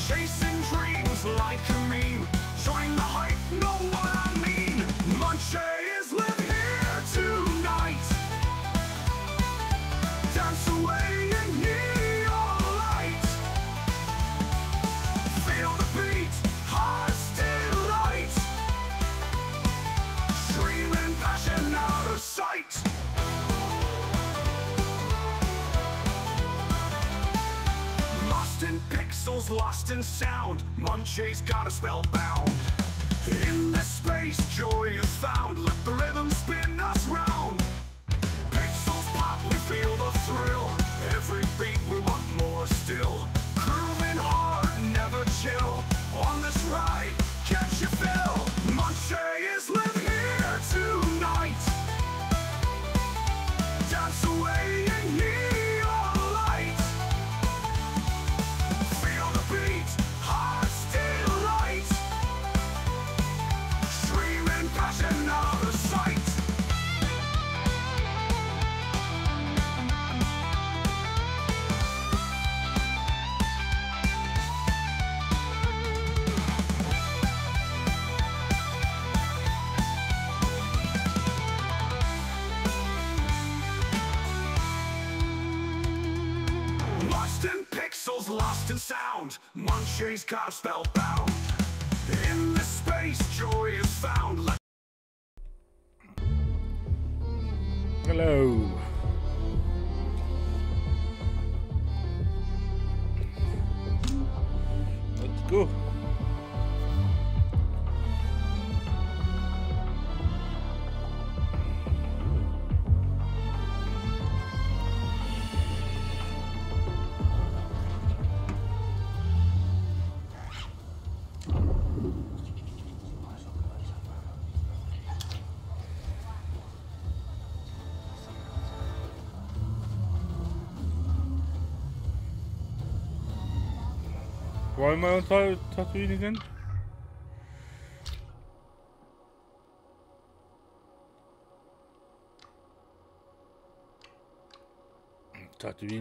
Chasing dreams like a meme. Join the hype, know what I mean. Munchies live here tonight. Dance away in neon light. Feel the beat, heart's delight. Streaming passion out of sight. Lost in pixels, lost in sound. Munchies got us spellbound. In this space, joy is found. Let the rhythm spin us round. Pixels pop, we feel the thrill. Every beat, we want more still. Grooving hard, never chill. On this ride, catch your fill. Munchies live here tonight. Dance away in neon light. Feel the beat, heart's delight. Streaming passion out of sight. Lost in pixels, lost in sound. Munchies got us spellbound. In this space, joy is found. Hello. Let's go. Why am I on Tatooine again? Tatooine.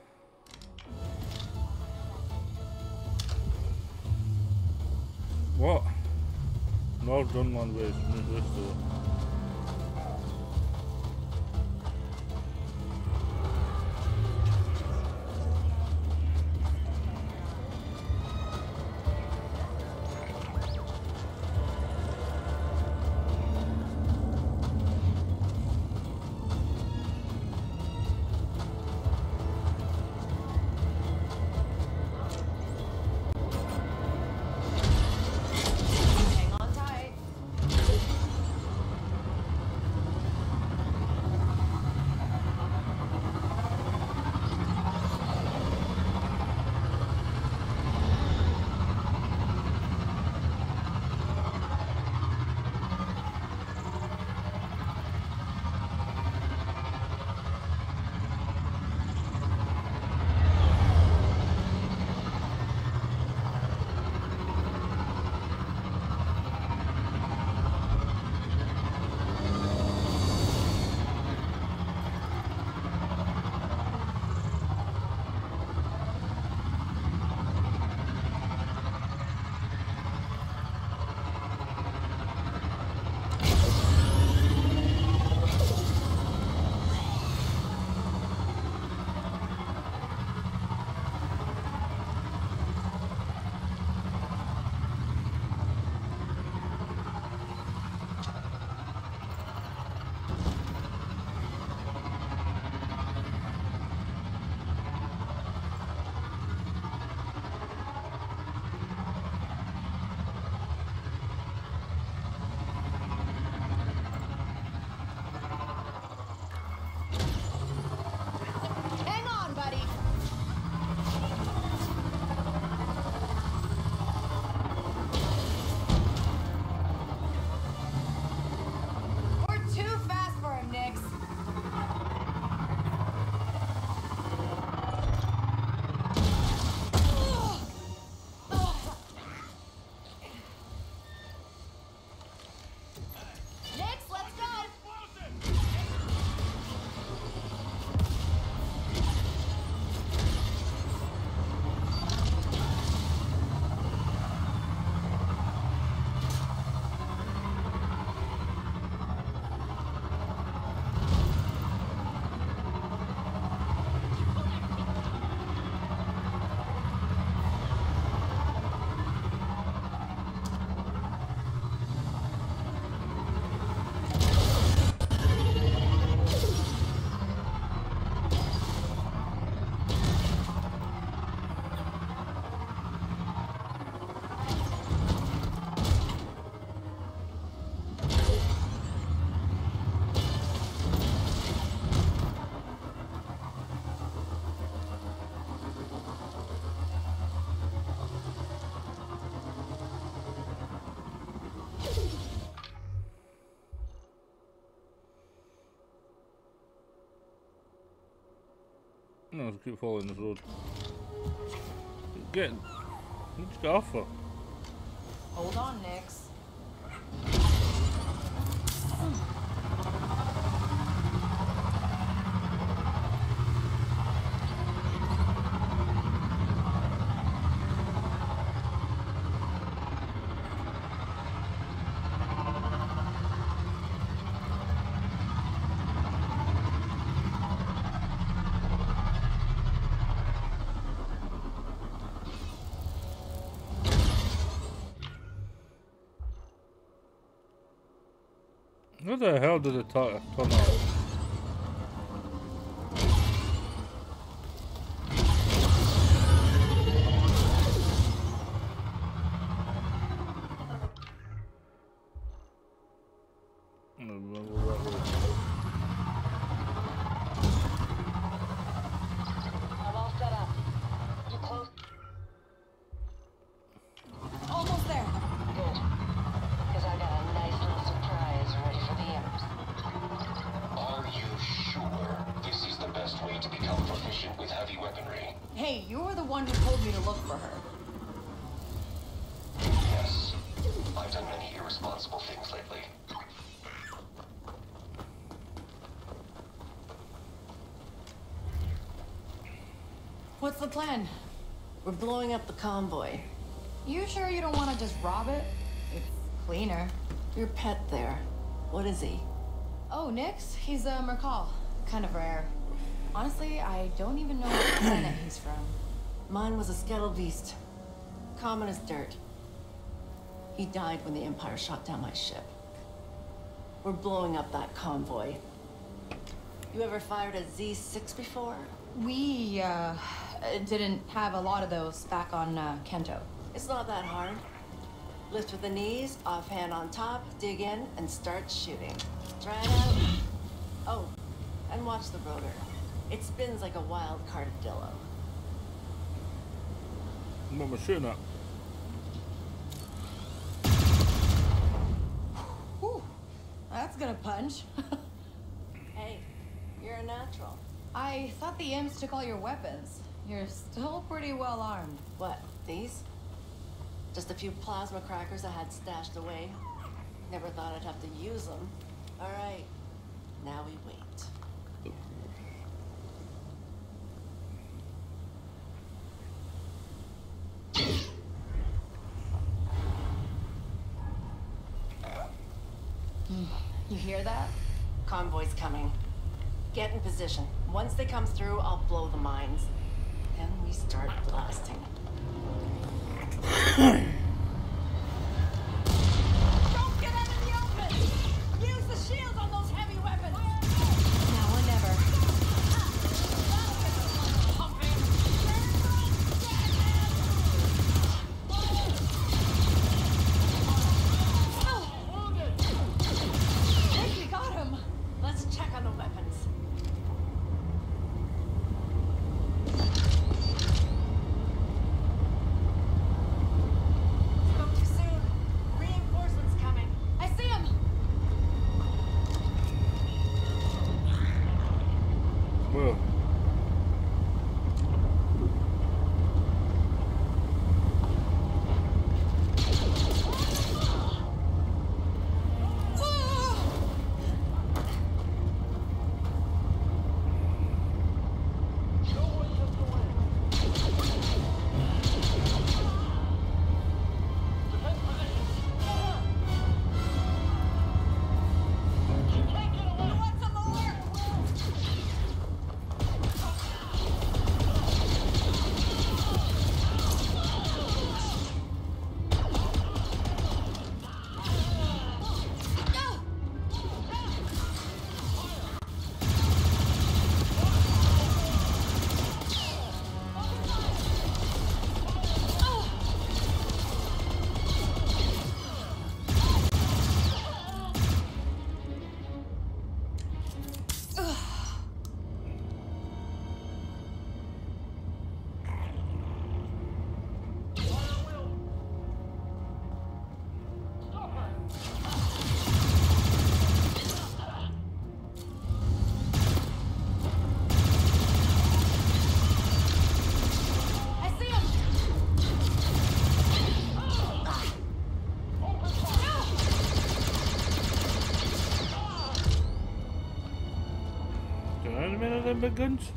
What? No, I've done one way. as I keep following this road. Get. Let's get off her. Hold on, Nix. Where the hell did it turn out? I'm all set up. You close? Almost there. Good. Because I got a nice little surprise ready for the imps. Are you sure this is the best way to become proficient with heavy weaponry? Hey, you were the one who told me to look for her. Yes. I've done many irresponsible things lately. What's the plan? We're blowing up the convoy. You sure you don't want to just rob it? It's cleaner. Your pet there. What is he? Oh, Nix? He's a Mercal. Kind of rare. Honestly, I don't even know what planet he's from. Mine was a skeletal beast. Common as dirt. He died when the Empire shot down my ship. We're blowing up that convoy. You ever fired a Z6 before? We, didn't have a lot of those back on, Kento. It's not that hard. Lift with the knees, offhand on top, dig in, and start shooting. Try it out. Oh, and watch the rotor. It spins like a wild cartadillo. What am I shooting at? Whew. That's gonna punch. Hey, you're a natural. I thought the imps took all your weapons. You're still pretty well armed. What, these? Just a few plasma crackers I had stashed away. Never thought I'd have to use them. All right, now we wait. You hear that? Convoy's coming. Get in position. Once they come through, I'll blow the mines. Then we start blasting. Don't get out in the open! Use the shields on those heavy weapons! Now or never. I think we got him! Let's check on the weapons. them big guns?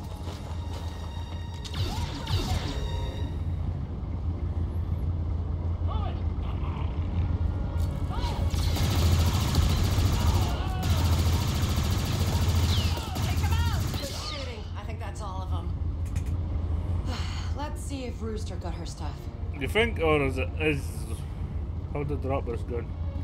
See if Rooster got her stuff. You think, or is it how to drop this gun?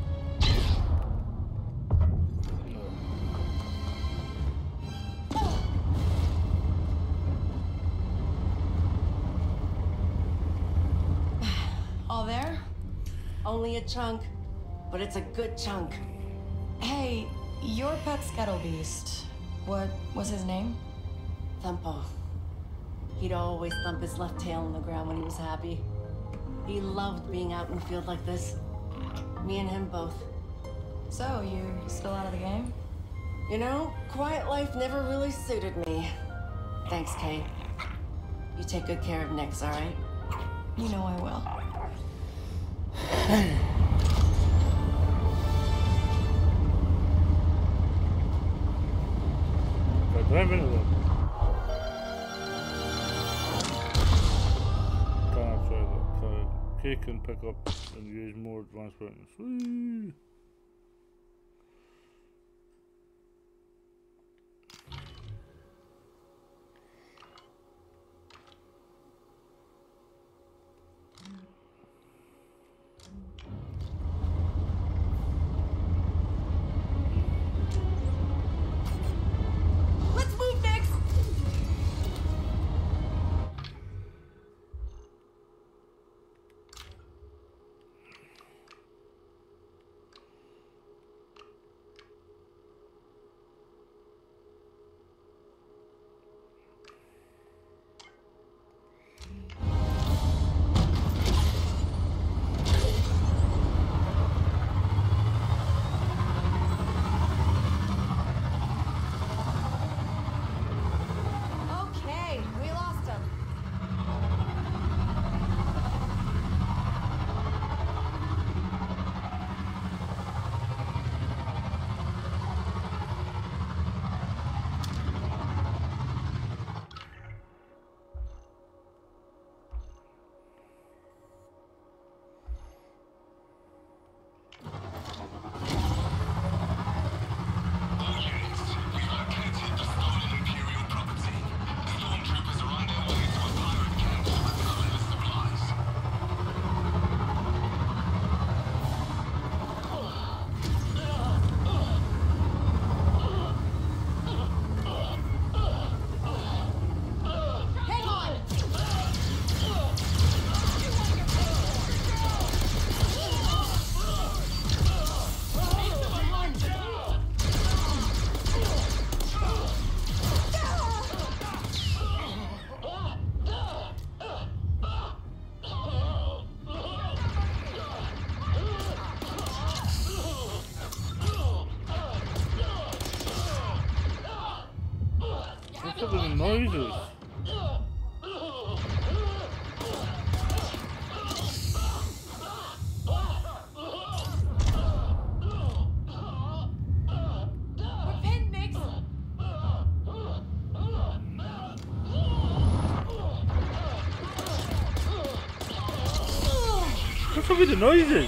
All there? Only a chunk, but it's a good chunk. Hey, your pet Skittle Beast. What was his name? Thumpo. He'd always thump his left tail on the ground when he was happy. He loved being out in the field like this. Me and him both. So, you still out of the game? You know, quiet life never really suited me. Thanks, Kay. You take good care of Nix, all right? You know I will. Drive into them. Kay can pick up and use more advanced weapons. Whee! Let's move, Nix! Okay, we lost him. What's up with the noises? We're pinned, Nix! What's up with the noises?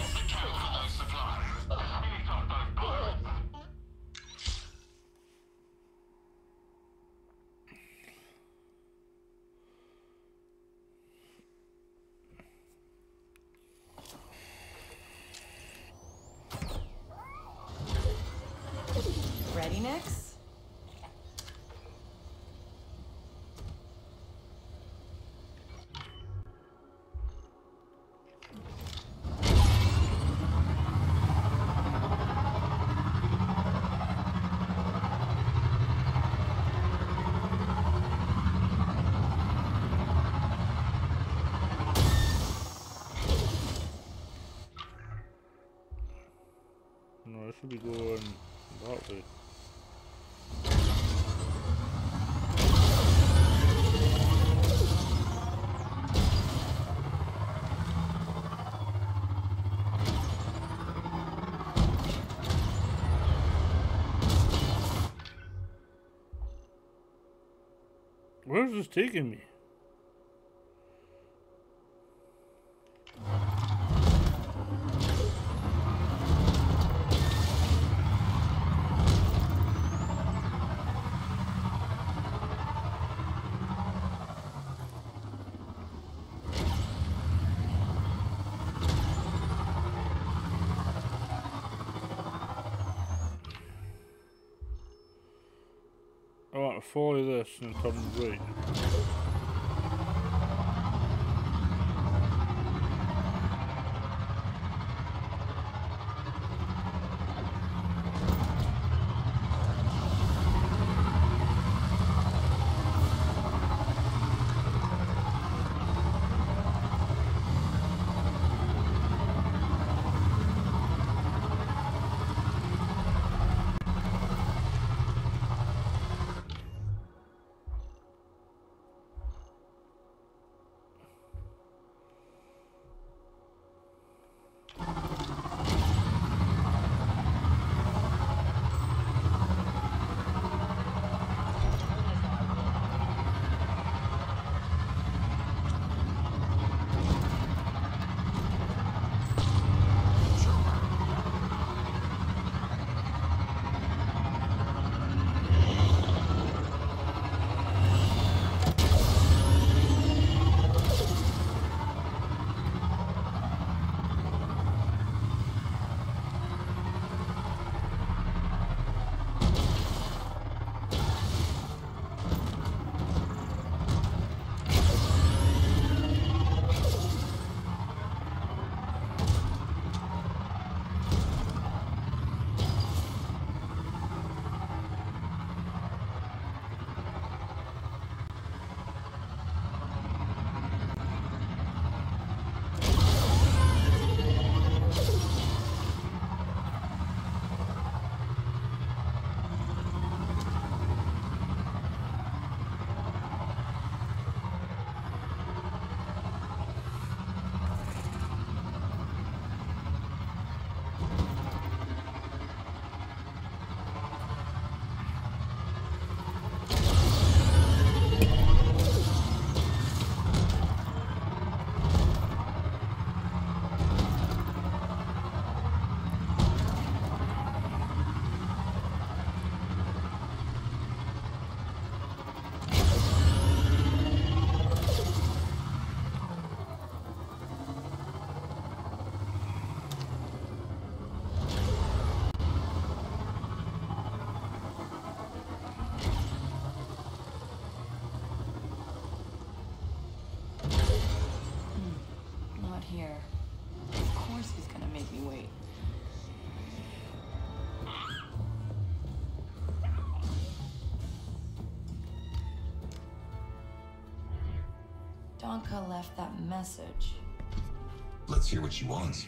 Ready, Nix? No, I should be going that way. Where's this taking me? I want to follow this and turn right. Here. Of course he's gonna make me wait. Donka left that message. Let's hear what she wants.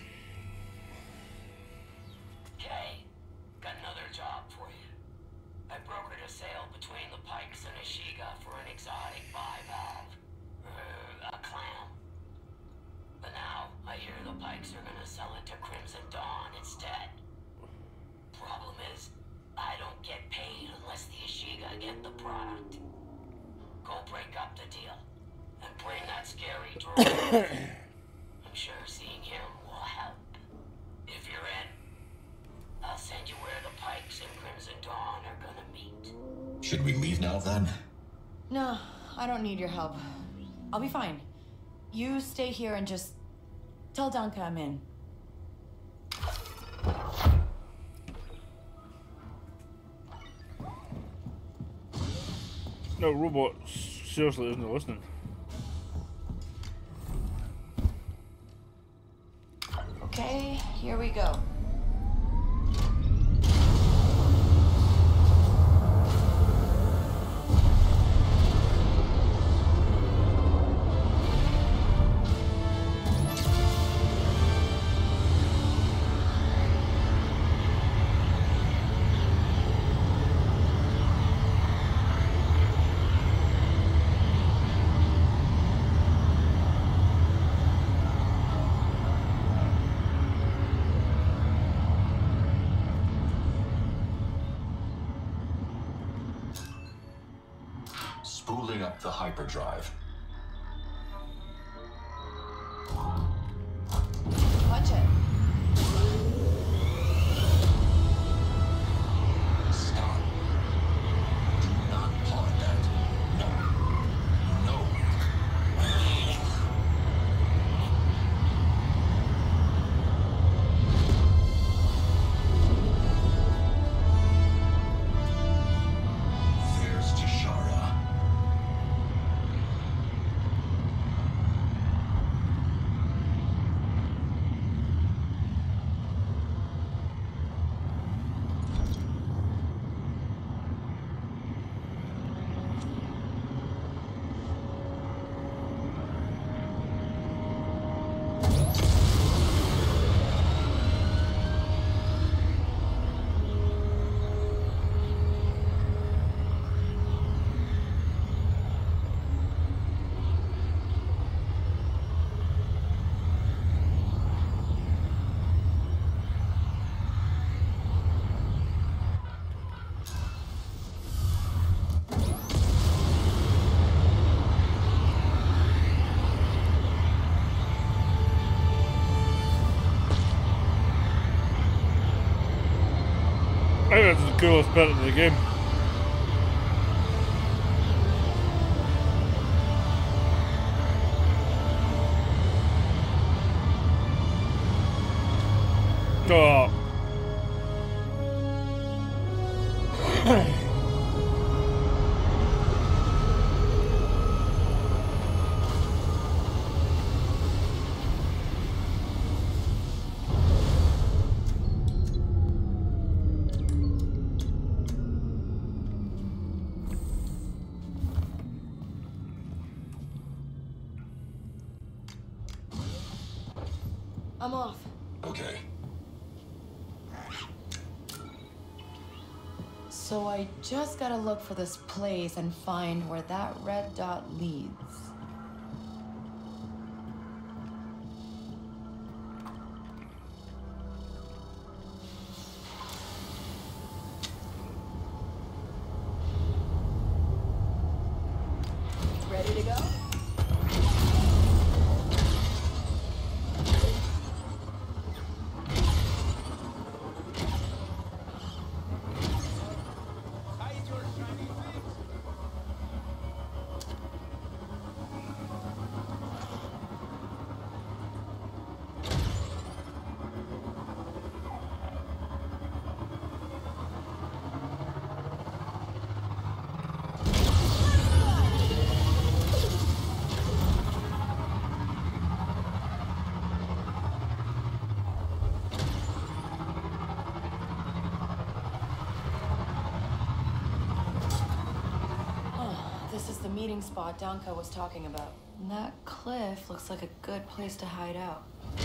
Kay, got another job for you. I brokered a sale between the Pikes and Ashiga for an exotic bivalve. A clam. But now, I hear the Pikes are gonna sell it to Crimson Dawn instead. Problem is, I don't get paid unless the Ashiga get the product. Go break up the deal, and bring that scary droid. I'm sure seeing him will help. If you're in, I'll send you where the Pikes and Crimson Dawn are gonna meet. Should we leave now then? No, I don't need your help. I'll be fine. You stay here and just tell Donka I'm in. No, robot seriously isn't listening. Okay, here we go. up the hyperdrive. Punch it. Stop. Do not pawn that. No. No. There's Tashara. I think that's the coolest bit of the game. Oh. I'm off. Okay. So I just gotta look for this place and find where that red dot leads. Ready to go? This is the meeting spot Danka was talking about. And that cliff looks like a good place to hide out.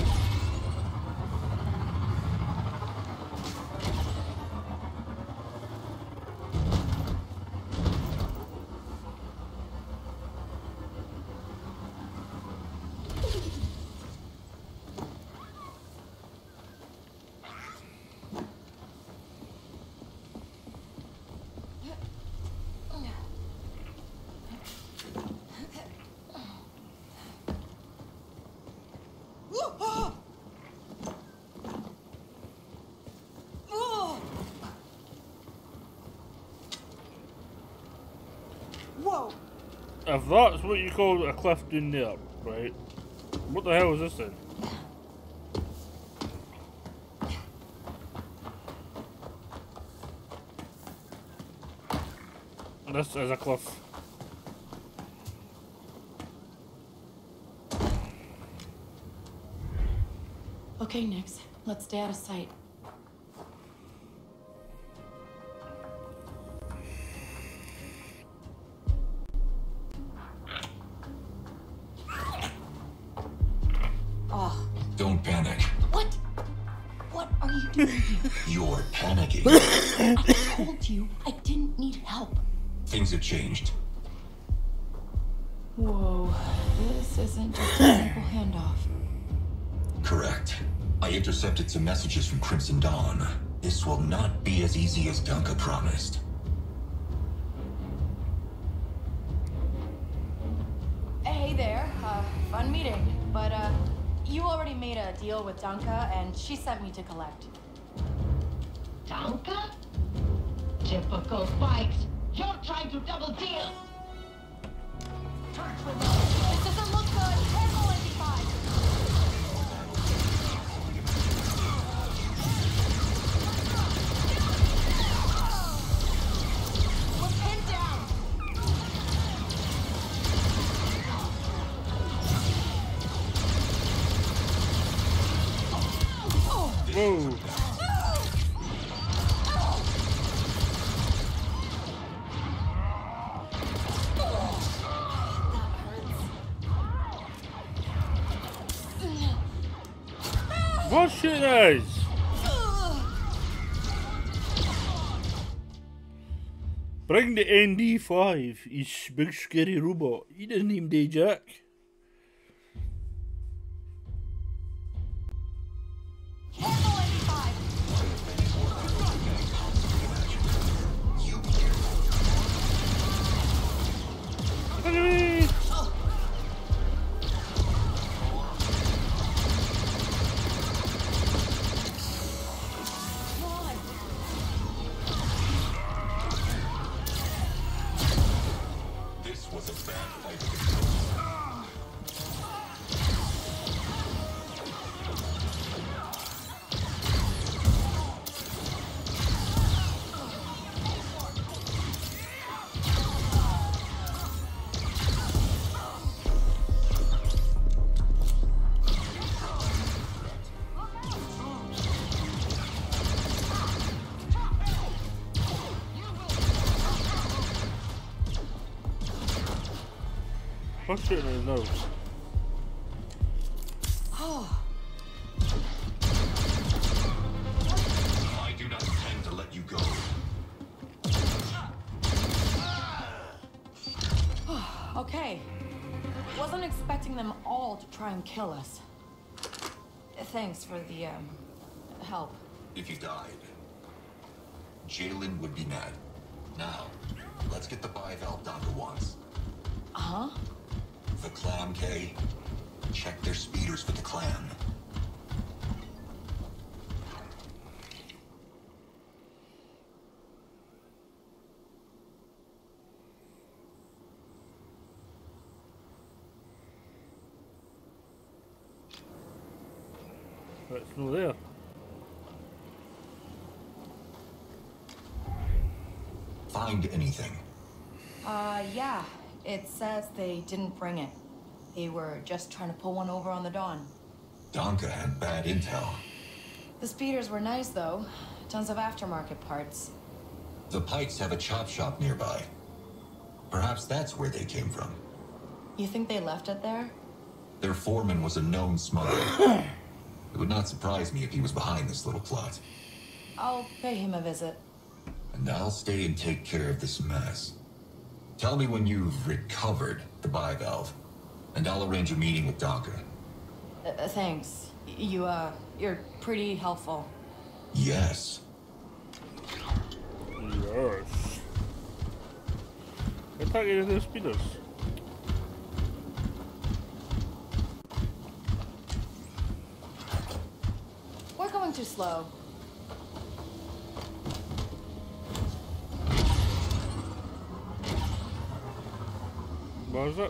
Whoa! If that's what you call a cliff down there, right? What the hell is this then? This is a cliff. Okay, Nix. Let's stay out of sight. Oh. Don't panic. What? What are you doing here? You're panicking. I told you I didn't need help. Things have changed. Whoa. This isn't just a simple handoff. Correct. I intercepted some messages from Crimson Dawn. This will not be as easy as Danka promised. a deal with Danka, and she sent me to collect. Danka? Typical Pikes. You're trying to double deal. This doesn't look good. Careful, 85. We're pinned down. Whoa. What shit is? Bring the ND5, he's big scary robot. He doesn't even do jack. Careful, 85. Look at me! This was a bad fight. What's shooting in his nose? I do not intend to let you go. Okay. Wasn't expecting them all to try and kill us. Thanks for the, help. If you died, Jalen would be mad. Now, let's get the bivalve Donka wants. Huh? The Clam K. Check their speeders for the clan. It's not there. Find anything. Yeah. It says they didn't bring it. They were just trying to pull one over on the Dawn. Donka had bad intel. The speeders were nice, though. Tons of aftermarket parts. The Pikes have a chop shop nearby. Perhaps that's where they came from. You think they left it there? Their foreman was a known smuggler. It would not surprise me if he was behind this little plot. I'll pay him a visit. And I'll stay and take care of this mess. Tell me when you've recovered the bivalve, and I'll arrange a meeting with Donka. Thanks. You're pretty helpful. Yes. Yes. I thought you did the speeders. We're going too slow. What was it?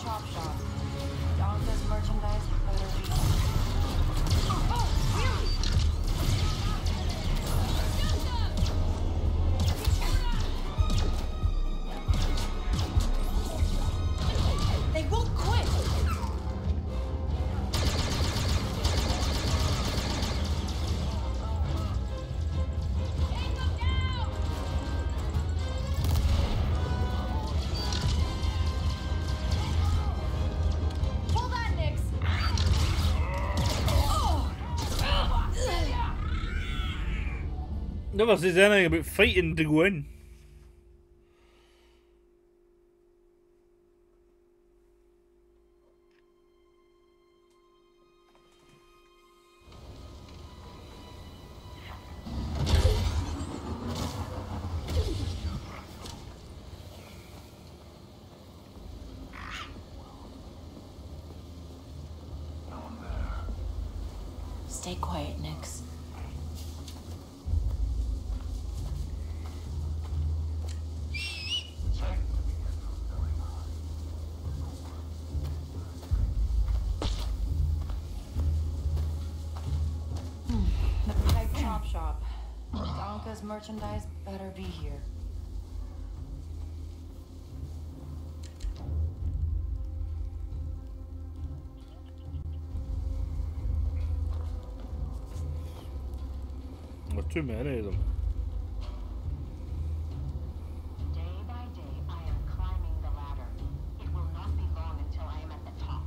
Chop Shop. Donka's merchandise better be. Oh, really? They won't quit. Pull that, Nix. Never says anything about fighting to go in. Stay quiet, Nix. The Pike Chop Shop. Donka's merchandise better be here. There's too many of them. Day by day, I am climbing the ladder. It will not be long until I am at the top.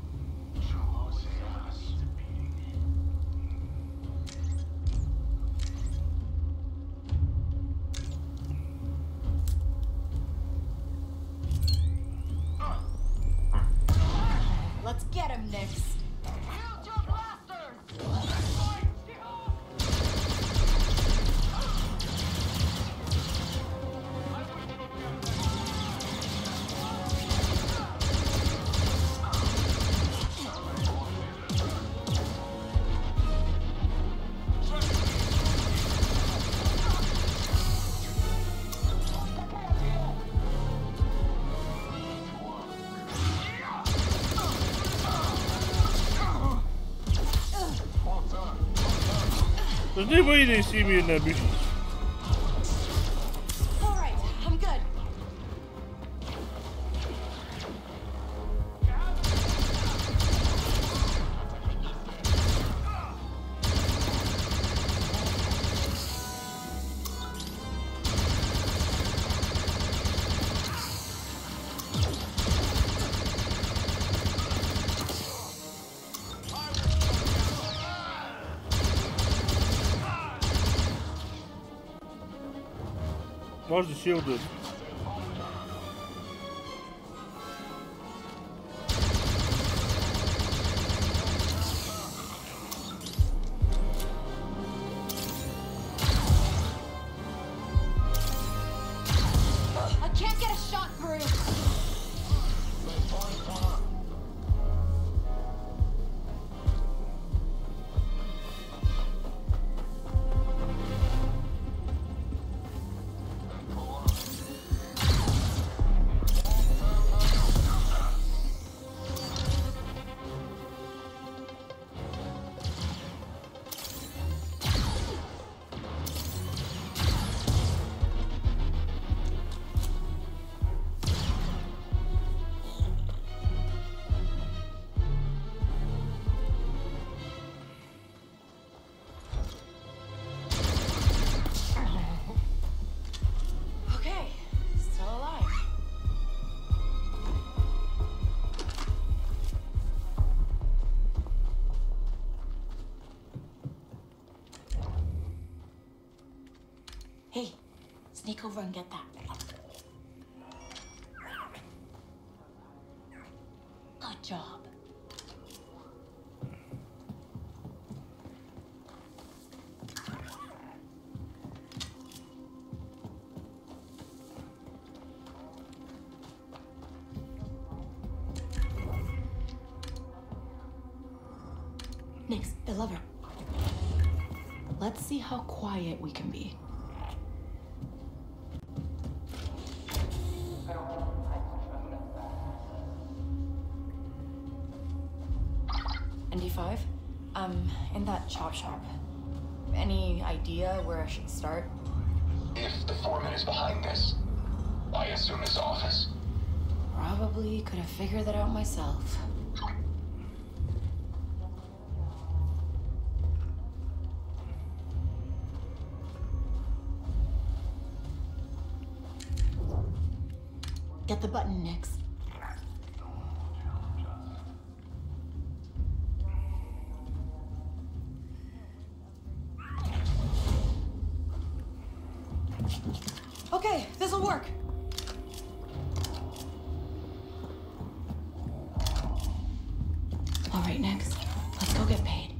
Let's get him, Nix. Use your blasters! There's no way they see me in their bushes. All right, I'm good. Where's the shield dude? I can't get a shot through. Okay, still alive. Hey, sneak over and get that. Good job. Nix, the lever. Let's see how quiet we can be. ND5? In that chop shop. Any idea where I should start? If the foreman is behind this, I assume his office. Probably could have figured that out myself. Get the button, Nix. Okay, this'll work. All right, Nix. Let's go get paid.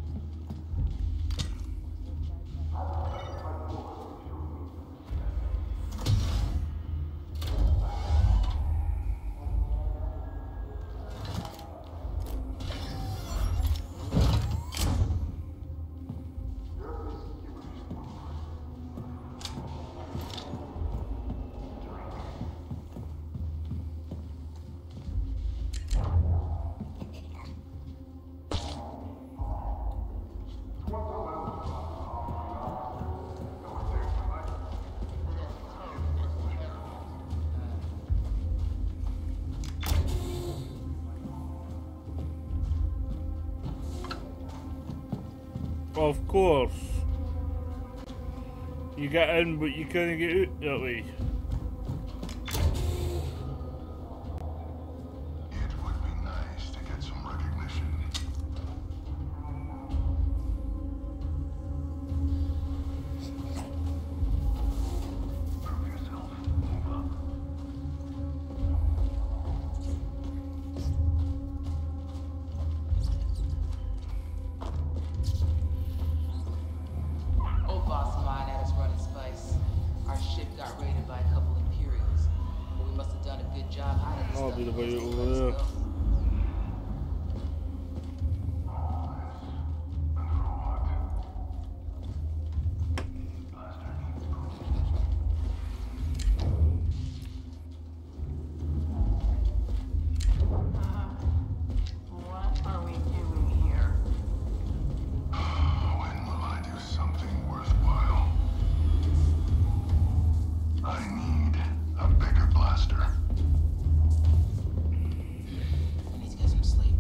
Of course. You get in, but you can't get out that way. It would be nice to get some recognition. Prove yourself. Move up. Old boss of mine had us running spice. Our ship got raided by a couple Imperials, but we must have done a good job hiding the I'll stuff. be the boy so over let us there. go. And for what? Blaster needs proof. What are we doing here? When will I do something worthwhile? I need a bigger blaster. I need to get some sleep.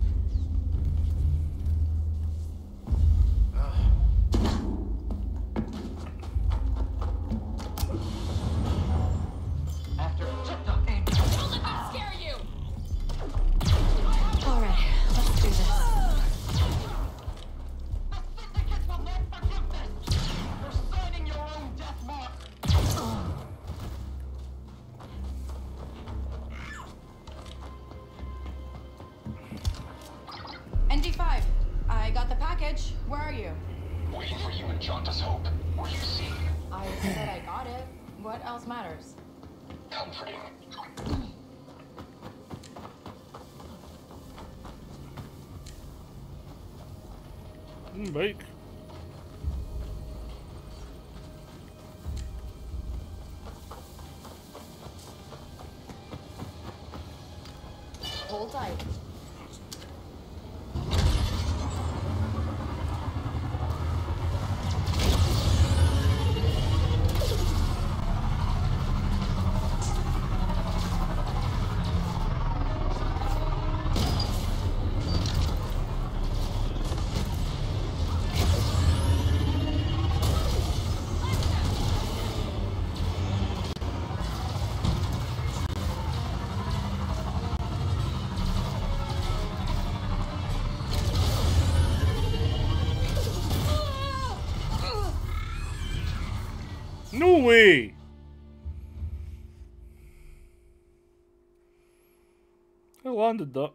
After All right, let's do this. ND5, I got the package. Where are you? Waiting for you and Jauntus Hope. Were you seen? I said I got it. What else matters? Comforting. Bike. Hold tight. No way! I landed that.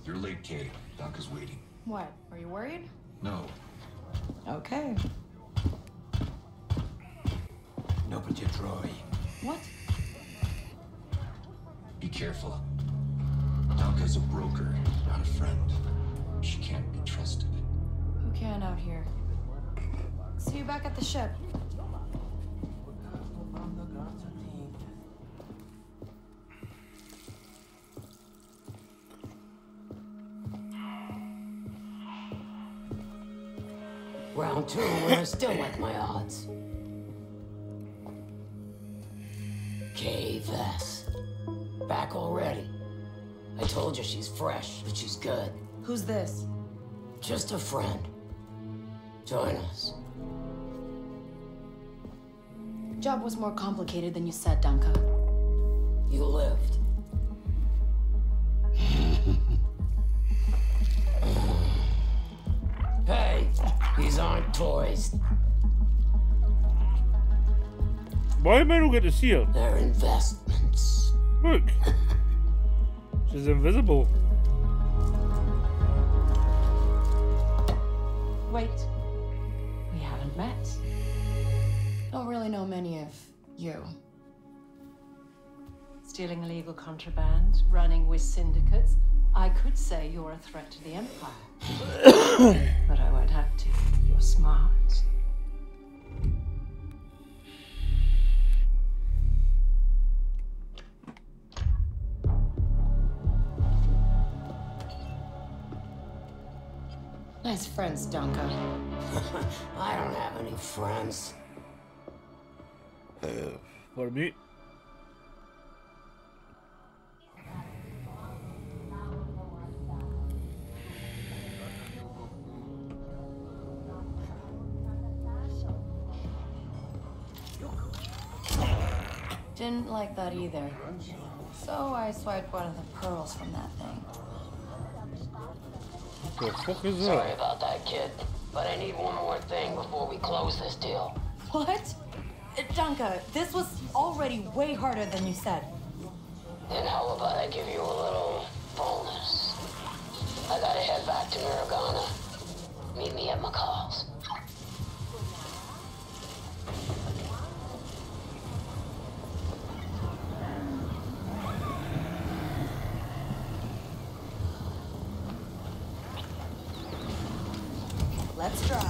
You're late, Kay. Doc is waiting. What? Are you worried? No. Okay. No, but you're Troy. What? Be careful. Donka's a broker, not a friend. She can't be trusted. Who can out here? See you back at the ship. Round two, and I still like my odds. K-Vess. Back already. I told you she's fresh, but she's good. Who's this? Just a friend. Join us. Job was more complicated than you said, Danka. You lived. Hey, these aren't toys. Why am I not get to see her? They're investments. Look. She's invisible. Wait. We haven't met. Don't really know many of you. Stealing illegal contraband, running with syndicates. I could say you're a threat to the Empire. But I won't have to. You're smart. Nice friends, Danka. I don't have any friends. Pardon me. Didn't like that either. So I swiped one of the pearls from that thing. The fuck is Sorry that? about that, kid. But I need one more thing before we close this deal. What? Danka, this was already way harder than you said. Then how about I give you a little bonus? I gotta head back to Miragana. Meet me at McCall's. Let's drive.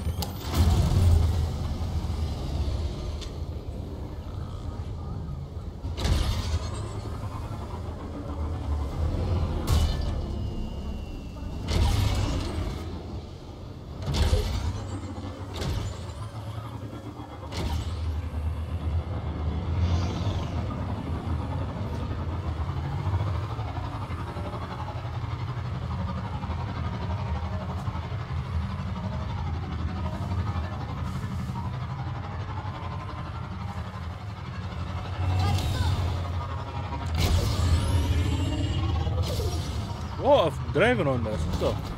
What if driving on this stuff?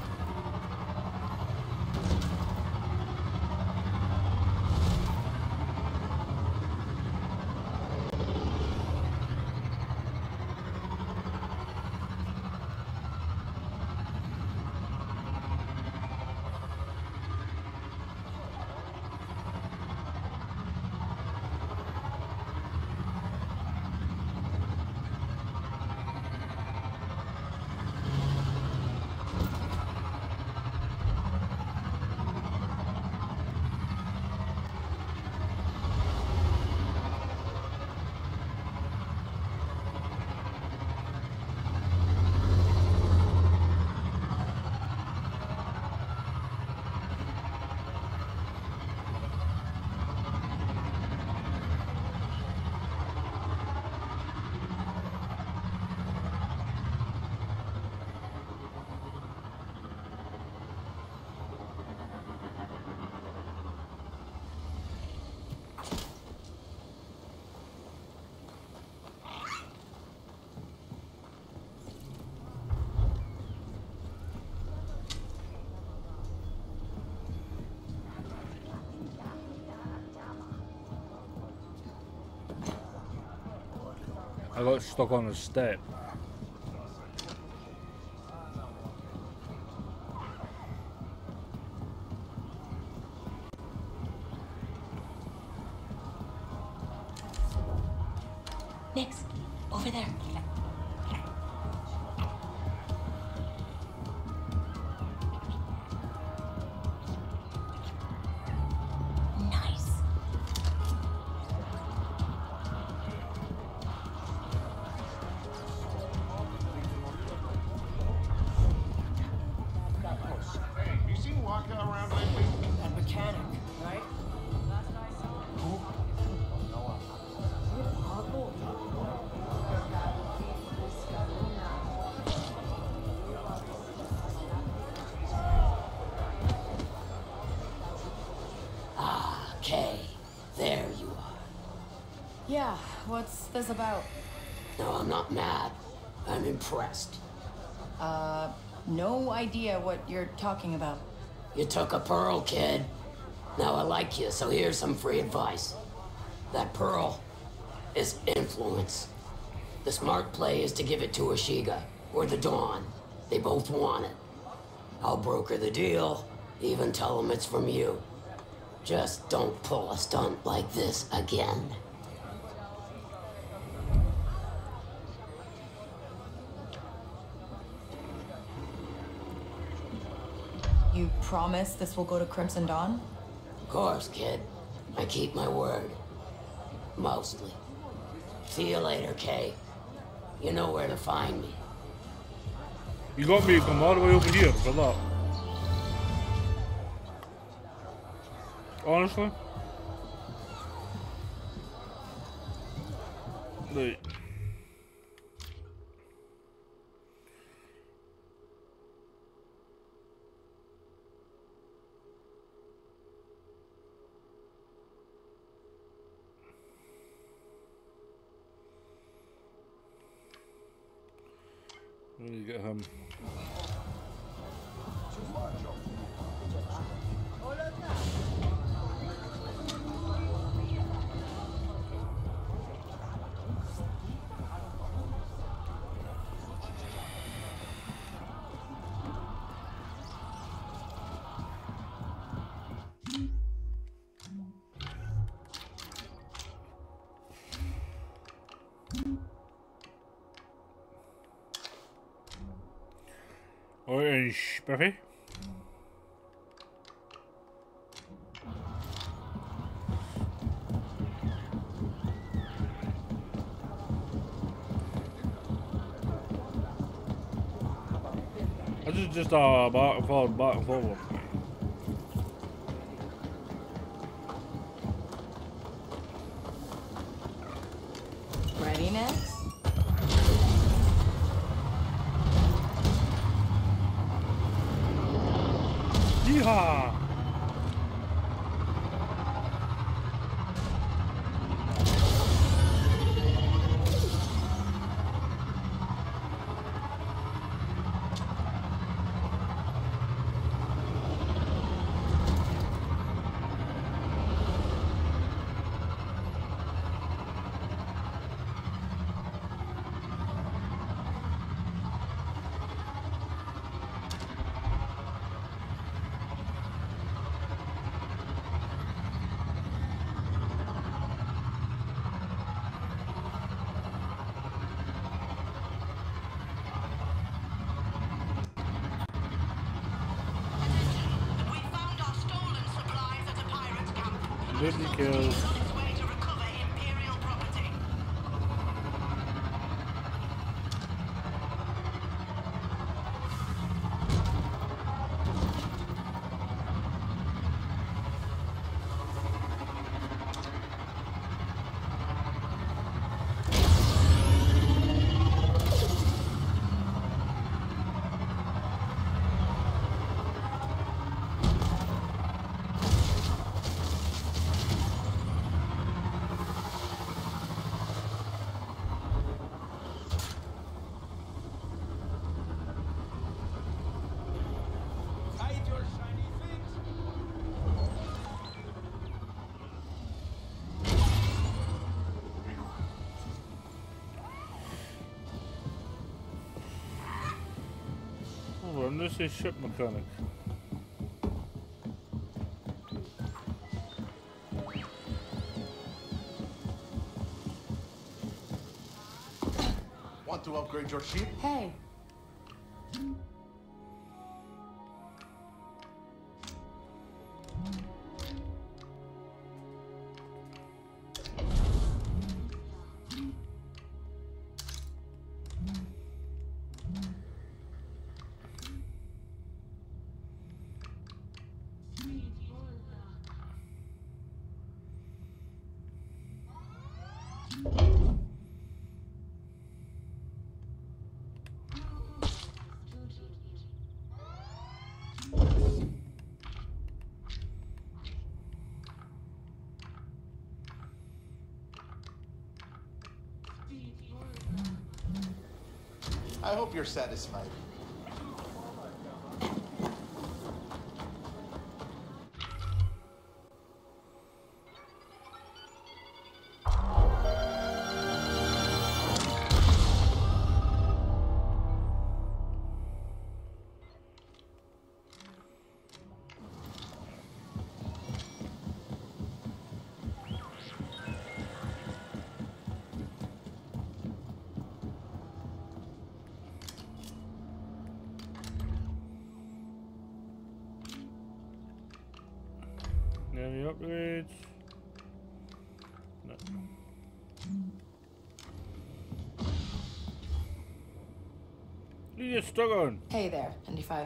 I got stuck on a step. There. Nice. Hey, you seen Waka around lately? A mechanic, right? Ah, Kay. There you are. Yeah, what's this about? No, I'm not mad. I'm impressed. No idea what you're talking about. You took a pearl, kid. Now I like you, so here's some free advice. That pearl is influence. The smart play is to give it to Ashiga or the Dawn. They both want it. I'll broker the deal, even tell them it's from you. Just don't pull a stunt like this again. You promise this will go to Crimson Dawn? Of course, kid. I keep my word. Mostly. See you later, Kay. You know where to find me. You got me to come all the way over here for that. Honestly? Like... Where do you get him? Orange, Buffy. This is just back and forward, back and forward. Ready, next? Yeehaw! Didn't kill. And this is ship mechanic. Want to upgrade your ship? Hey. I hope you're satisfied. Any upgrades? No. What are you stuck on? Hey there, ND5.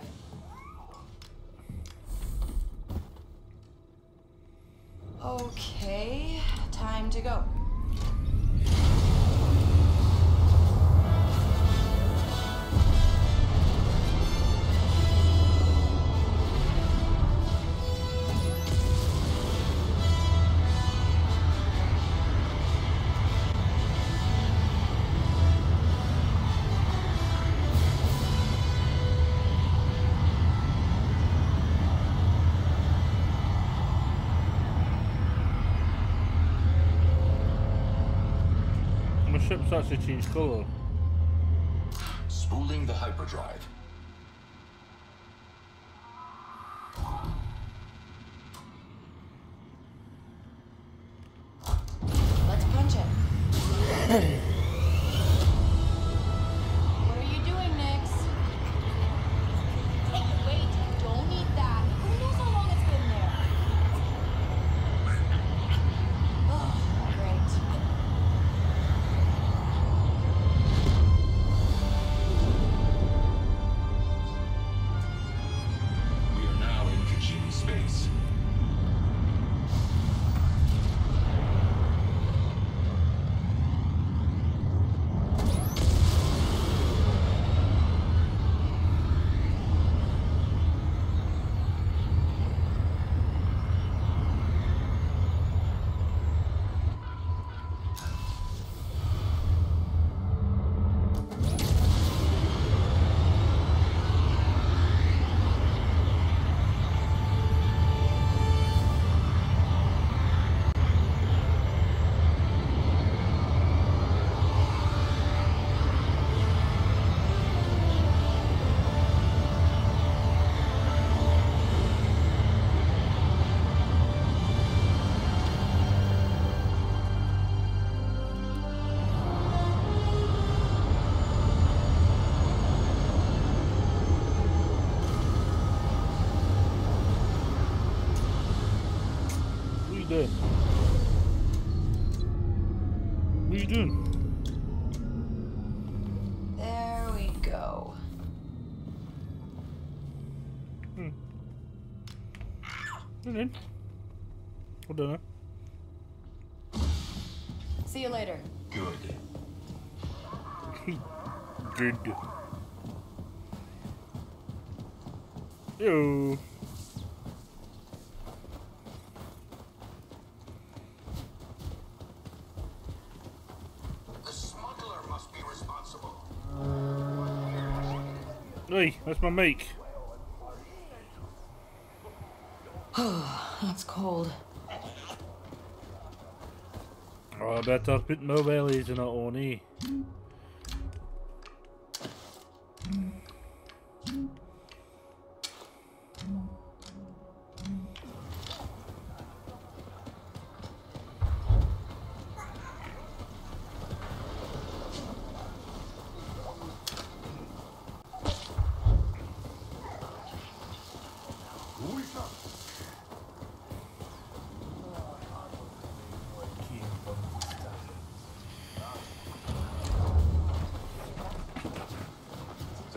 Okay, time to go. My ship's actually changed colour. Spooling the hyperdrive. Let's punch it. What are you doing, Nyx? Hey, wait, don't eat that. Who knows how long it's been there? Oh, great. We are now in Kajimi space. What are you doing? What are you doing? There we go. Come in. Hold on. See you later. Good. Good. Yo. The smuggler must be responsible. Hey, that's my mic. That's cold. Oh, I better put my wellies in it on, eh?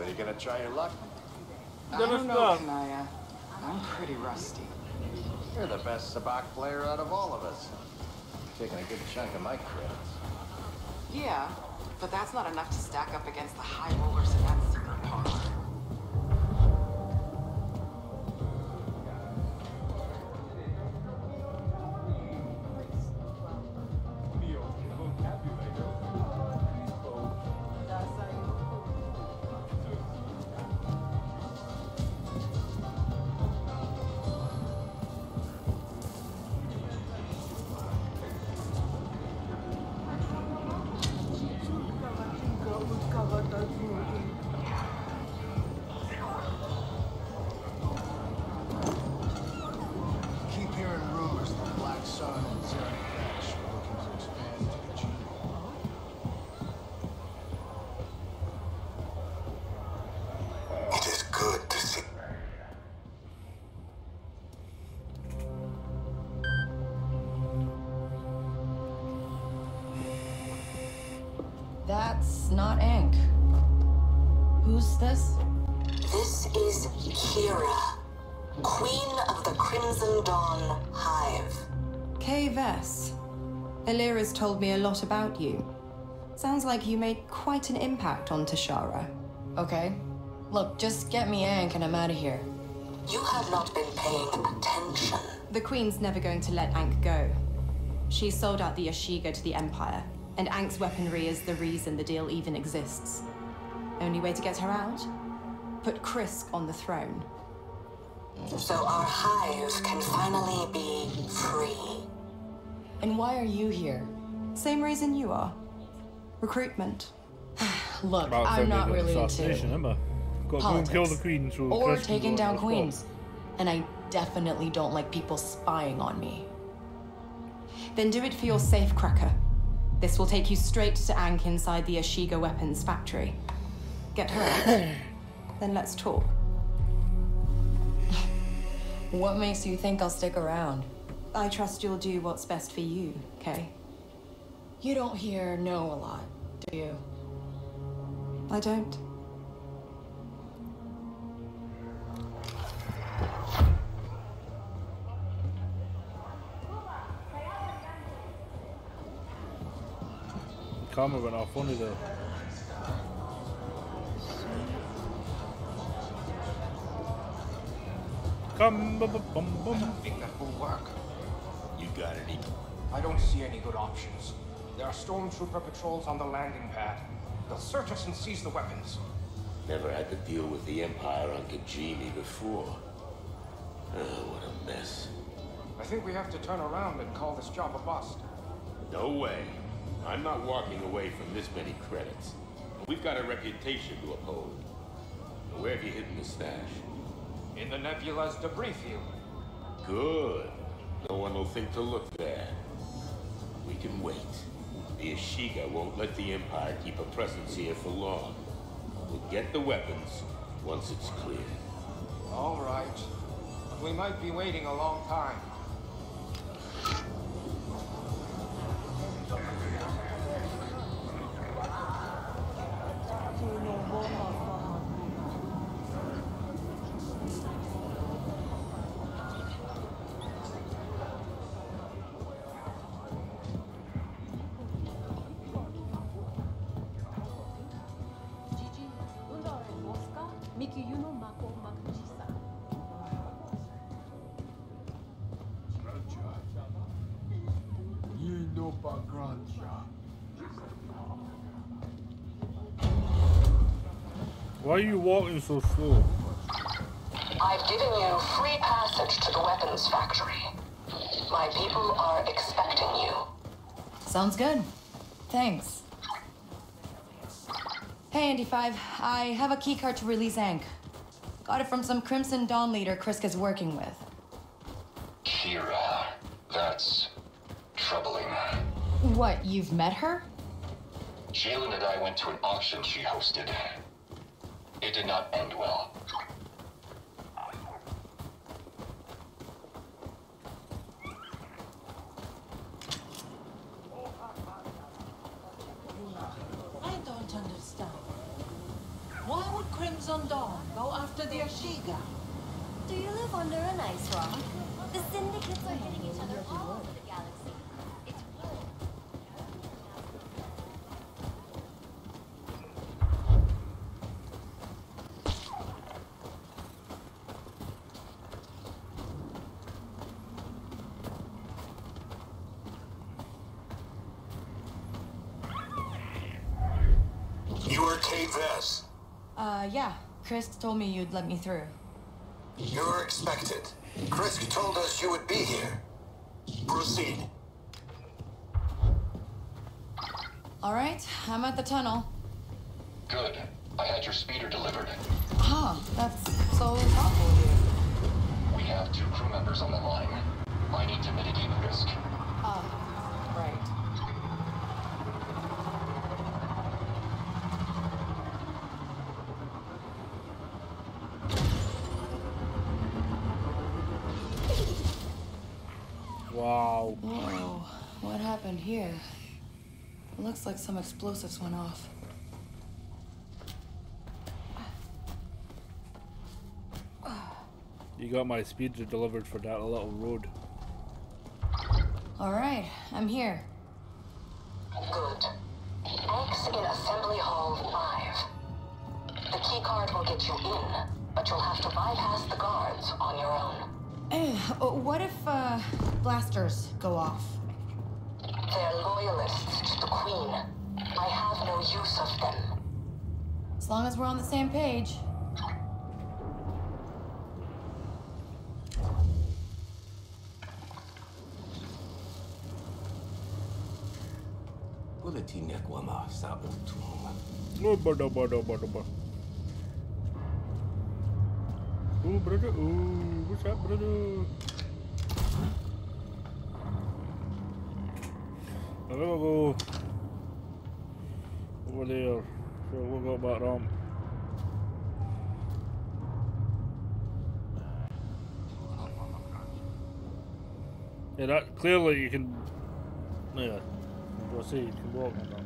you gonna try your luck? I don't know, Kanaya. I'm pretty rusty. You're the best sabacc player out of all of us. Taking a good chunk of my credits. Yeah, but that's not enough to stack up against the high rollers in that secret parlor. Keep hearing rumors that Black Sun and Zerny Dash are looking to expand to Kajimi. It is good to see. That's not Ankh. Who's this? This is Kira, Queen of the Crimson Dawn Hive. Kay Vess. Illyra's told me a lot about you. Sounds like you made quite an impact on Tashara. Okay. Look, just get me Ankh and I'm out of here. You have not been paying attention. The Queen's never going to let Ankh go. She sold out the Ashiga to the Empire, and Ankh's weaponry is the reason the deal even exists. Only way to get her out? Put Krisk on the throne. So our hive can finally be free. And why are you here? Same reason you are. Recruitment. Look, I'm not really into Got to go and kill the Queen, so or Krisk can taking go down on queens. And I definitely don't like people spying on me. Then do it for your safecracker. This will take you straight to Ankh inside the Ashiga weapons factory. Get her out. Then let's talk. What makes you think I'll stick around? I trust you'll do what's best for you, Kay. You don't hear no a lot, do you? I don't. Camera went off funny though. Come, bum, bum, bum. I don't think that will work. You got any? I don't see any good options. There are stormtrooper patrols on the landing pad. They'll search us and seize the weapons. Never had to deal with the Empire on Kajimi before. Oh, what a mess. I think we have to turn around and call this job a bust. No way. I'm not walking away from this many credits. We've got a reputation to uphold. Where have you hidden the stash? In the Nebula's debris field. Good. No one will think to look there. We can wait. The Ashiga won't let the Empire keep a presence here for long. We'll get the weapons once it's clear. All right. But we might be waiting a long time. Why are you walking so slow? I've given you free passage to the weapons factory. My people are expecting you. Sounds good. Thanks. Hey, Indy 5. I have a keycard to release Ankh. Got it from some Crimson Dawn leader Krisk is working with. Kira. That's troubling. What, you've met her? Jalen and I went to an auction she hosted. It did not end well. I don't understand. Why would Crimson Dawn. Go after the Ashiga. Do you live under an ice rock? The syndicates are hitting each other all over the galaxy. It's You are Cave S. Yeah. Chris told me you'd let me through. You're expected. Chris told us you would be here. Proceed. All right, I'm at the tunnel. Good. I had your speeder delivered. Huh, that's so thoughtful of you. We have 2 crew members on the line. I need to mitigate the risk. Right. Wow. Whoa, what happened here? It looks like some explosives went off. You got my speeder delivered for that little road. All right, I'm here. Good. X in Assembly Hall 5. The key card will get you in, but you'll have to bypass the guards on your own. What if, blasters go off? They're loyalists to the Queen. I have no use of them. As long as we're on the same page. Ooh, brother. Ooh, what's up, brother? I'm gonna go over there. So we'll go back around. Yeah, that clearly you can. Yeah, we'll see. You can walk on that.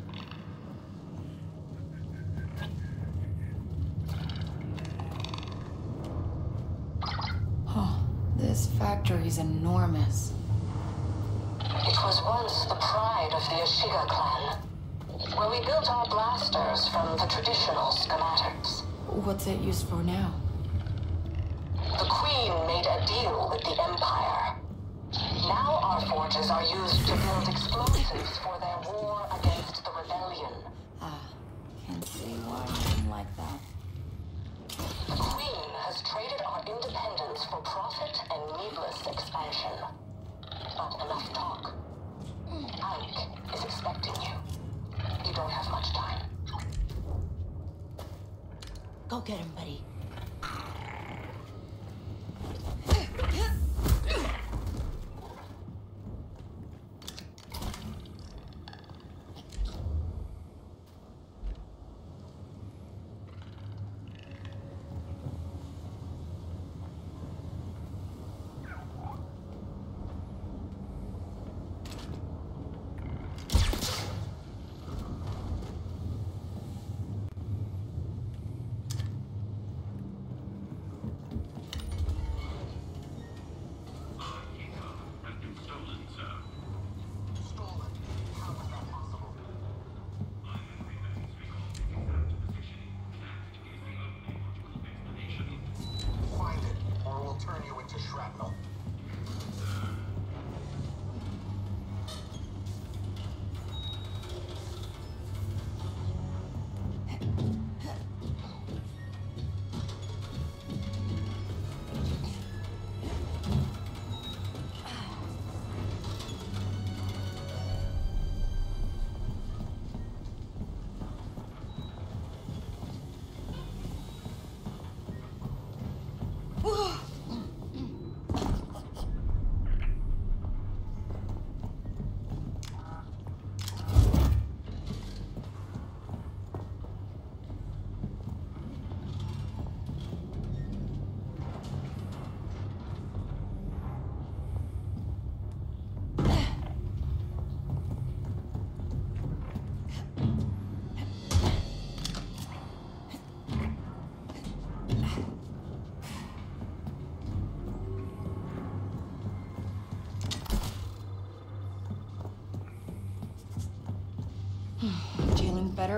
This factory's enormous. It was once the pride of the Ashiga clan, where we built our blasters from the traditional schematics. What's it used for now? The Queen made a deal with the Empire. Now our forges are used to build explosives for their war against the rebellion. Can see why I'm like that. The Queen has traded our independence for profit and needless expansion. But enough talk. Ike is expecting you. You don't have much time. Go get him, buddy.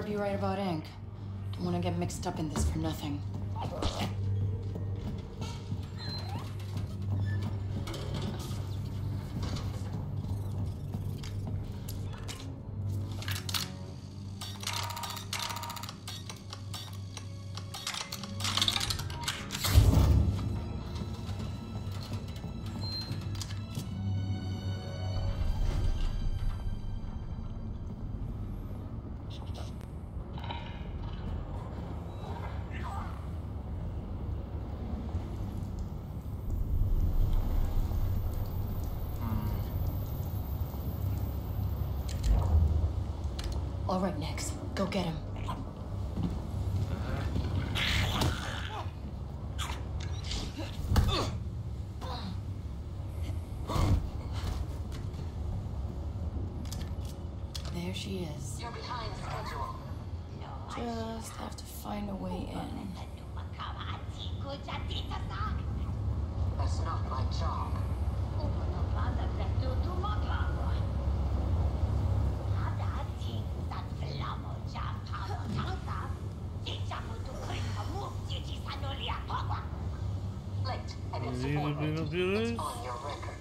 be right about Ink. Don't want to get mixed up in this for nothing. All right, Nix. Go get him. There she is. You're behind schedule. Just have to find a way in. That's not my job. Late, and it's insubordinate. It's on your record.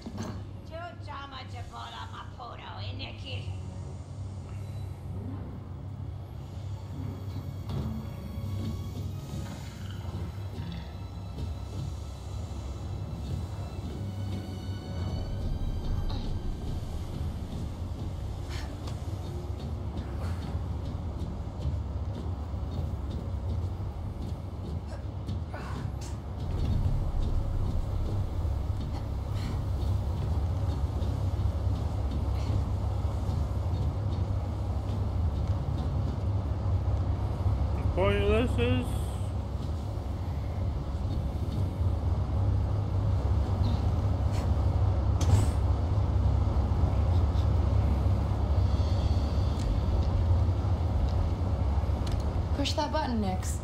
Point of this is Push that button, Nix.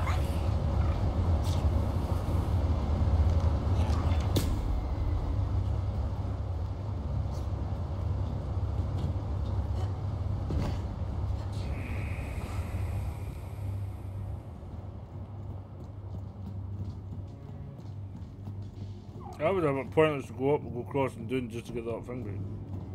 I would have a pointless to go up and go across and down just to get that thing right.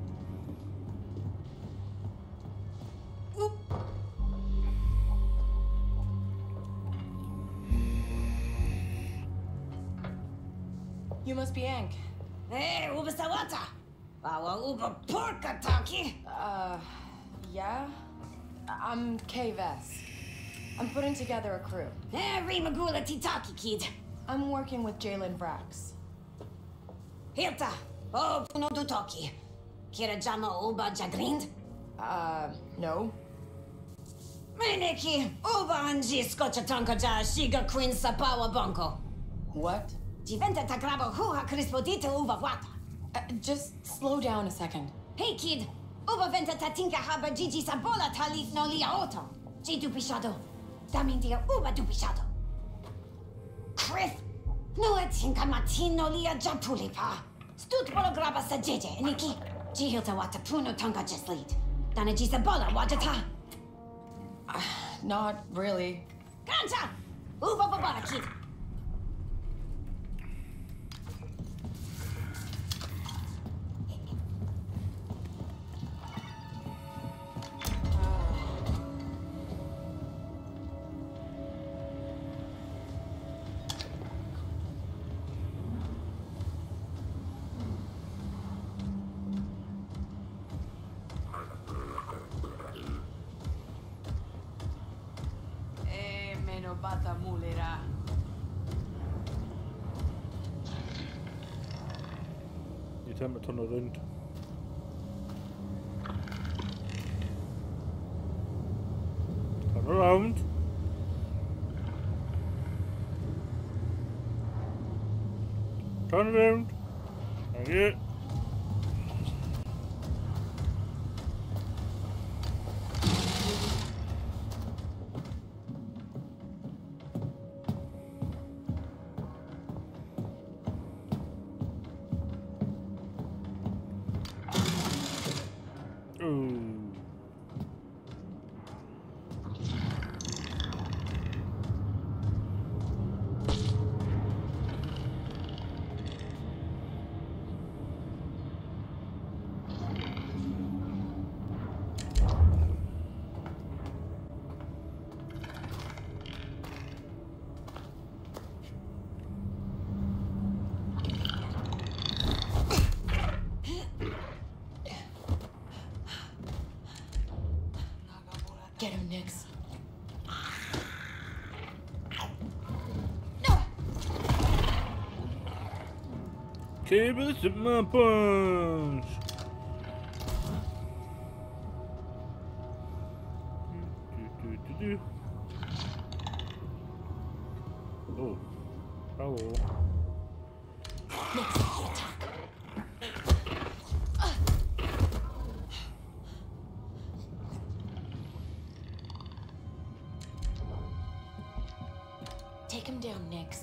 You must be Ink. Hey, uba sawata. Awa uba porka taki. Yeah? I'm Kay Vess. I'm putting together a crew. Eh, Rimagula Titaki, kid. I'm working with Jalen Vrax. Hirta. Oh, puno dutoki. Kira jama uba jagrind? No. Meneki, uba anji skochatanka ja shiga queen sapawa bonko. What? Diventa tagrabo huha crispodita uva wata. Just slow down a second. Hey, kid. Uba venta tatinka haba Gigi sabola talif no lia auto. G dupishado. Damindia uba dupishado. Chris. No etinka matino lia japulipa. Stut bolograba sa jeje, Niki. Jihilta wata puno tonga just lead. Dana G sabola wajata. Not really. Ganja! Uba babana, kid. You tell me to turn around. Turn around. Turn around. Thank you. Get him, Nix. Cable at my punch. Oh, hello. Nix, attack. Take him down, Nix.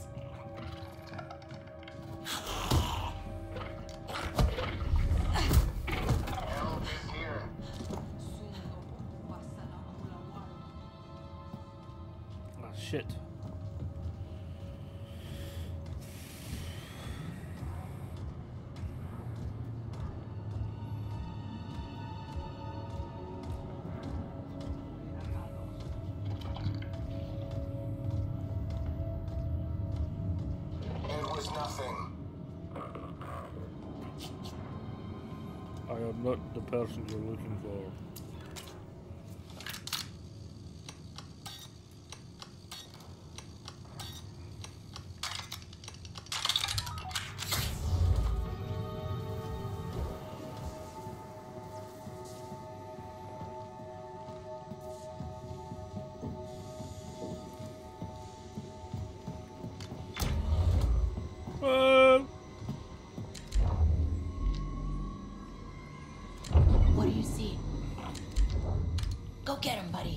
Shit. It was nothing. I am not the person you're looking for. What do you see? Go get him, buddy.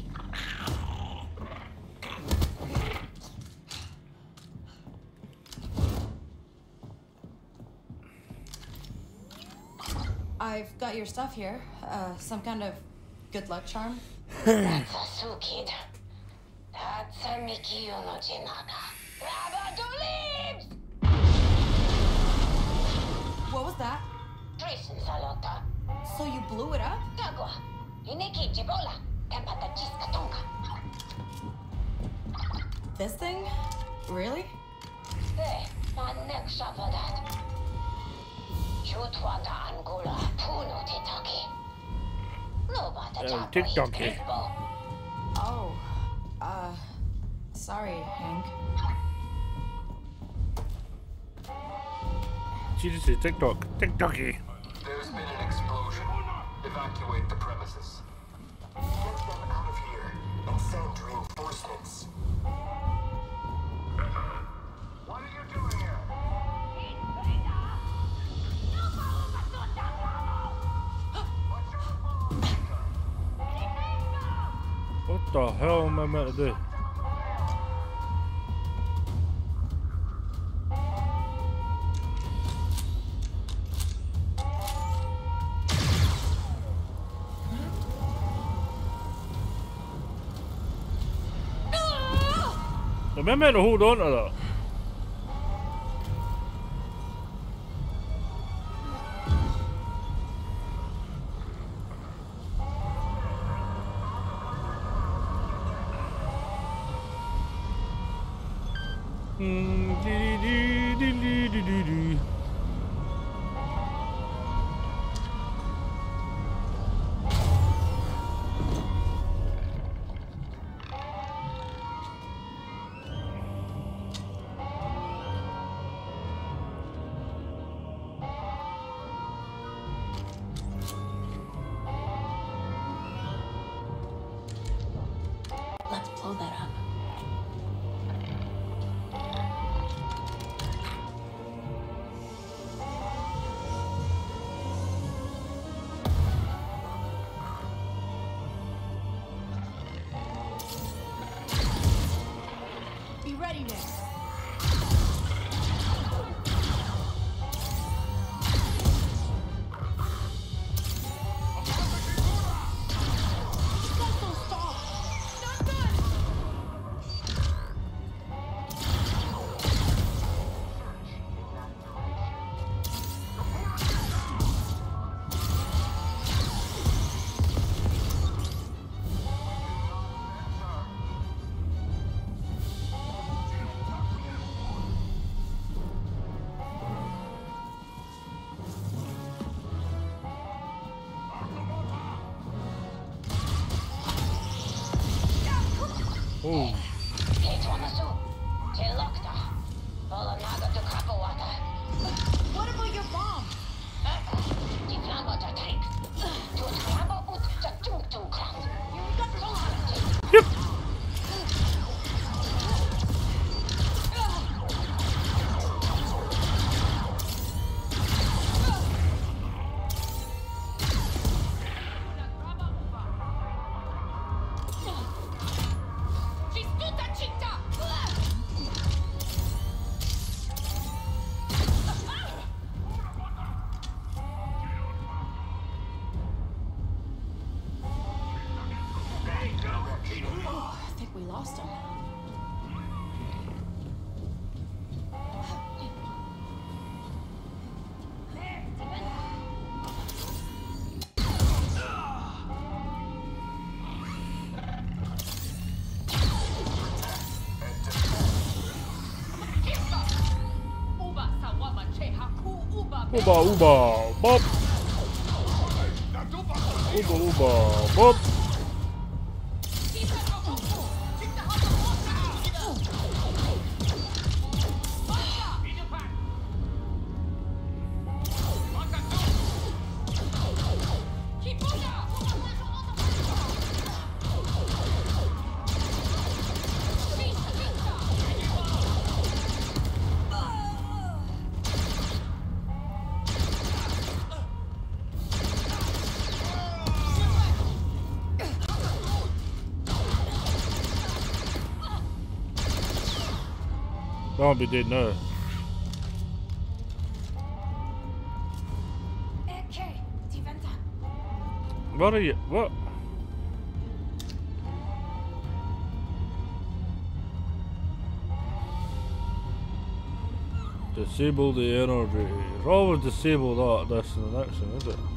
I've got your stuff here. Some kind of good luck charm. That's a Su-Kid. That's a Mikiyo no Jinaga. Rabadolibs! What was that? Treason Salota. So you blew it up? Tagwa. Ineki Jibola. Tempata Jiska Tonka. This thing? Really? Hey, my neck suffer that. Chutwanda Angola Puno Titaki. Nobody TikTok. Oh, sorry, Hank. She just said TikTok. TikToky. There's been an explosion. Evacuate the premises. Get them out of here and send reinforcements. What are you doing here? What the hell am I meant to do? Am I meant to hold on to that? Let's blow that up. Be ready now. Oh. What about your bomb? Yep. Oh, I think we lost him. Uba, uba, bop. Uba, uba, bop. Don't be dead now. What are you? What? Disable the energy. It's always disable that, this and the next one, is it?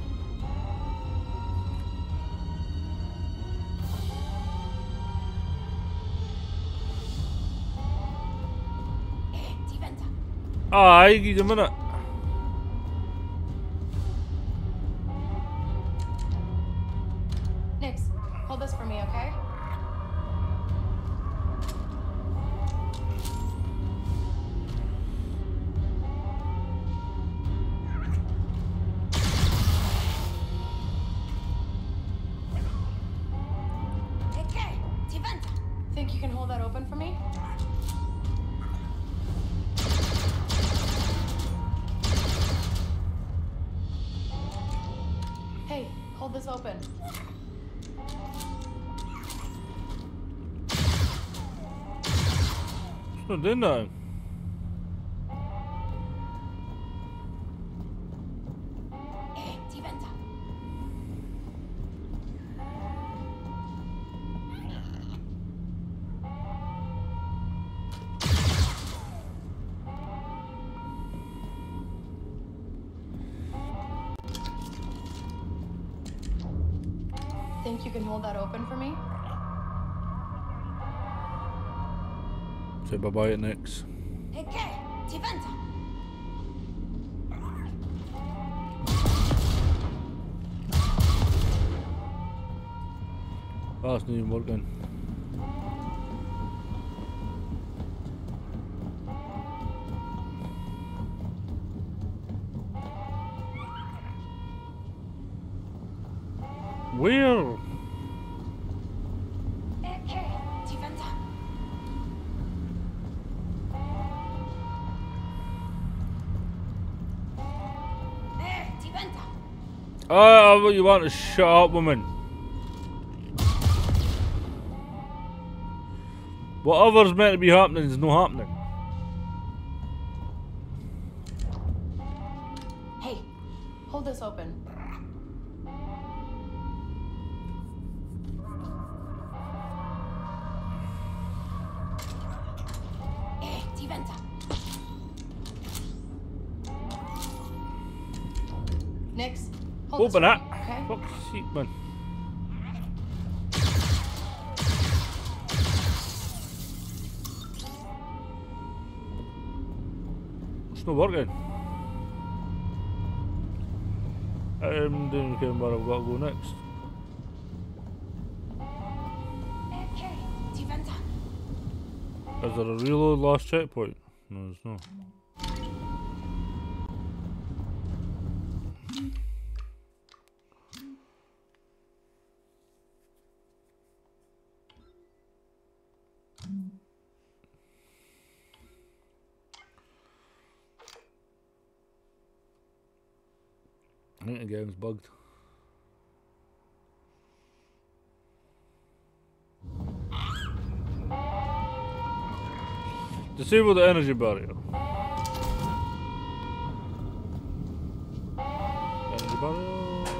Aye, give it a minute. Nix, hold this for me, okay? Think you can hold that open for me? Hey, hold this open. It's not doing that. Think you can hold that open for me? Say bye-bye at Nix. Oh, it's not even working. Where? Oh, you want to shut up, woman. Whatever's meant to be happening is not happening. Hey, hold this open. Nix, hold Open this it. for me, okay? Fuck's sake, man. It's not working. I'm doing where I've got to go next. Is there a reload last checkpoint? No, there's not. I think the game's bugged. Disable the energy barrier. Energy barrier.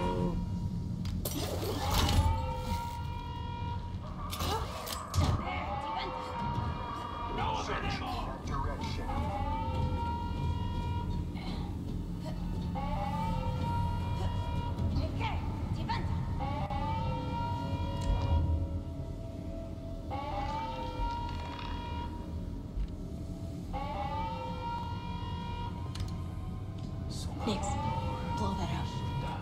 Nix, blow that up.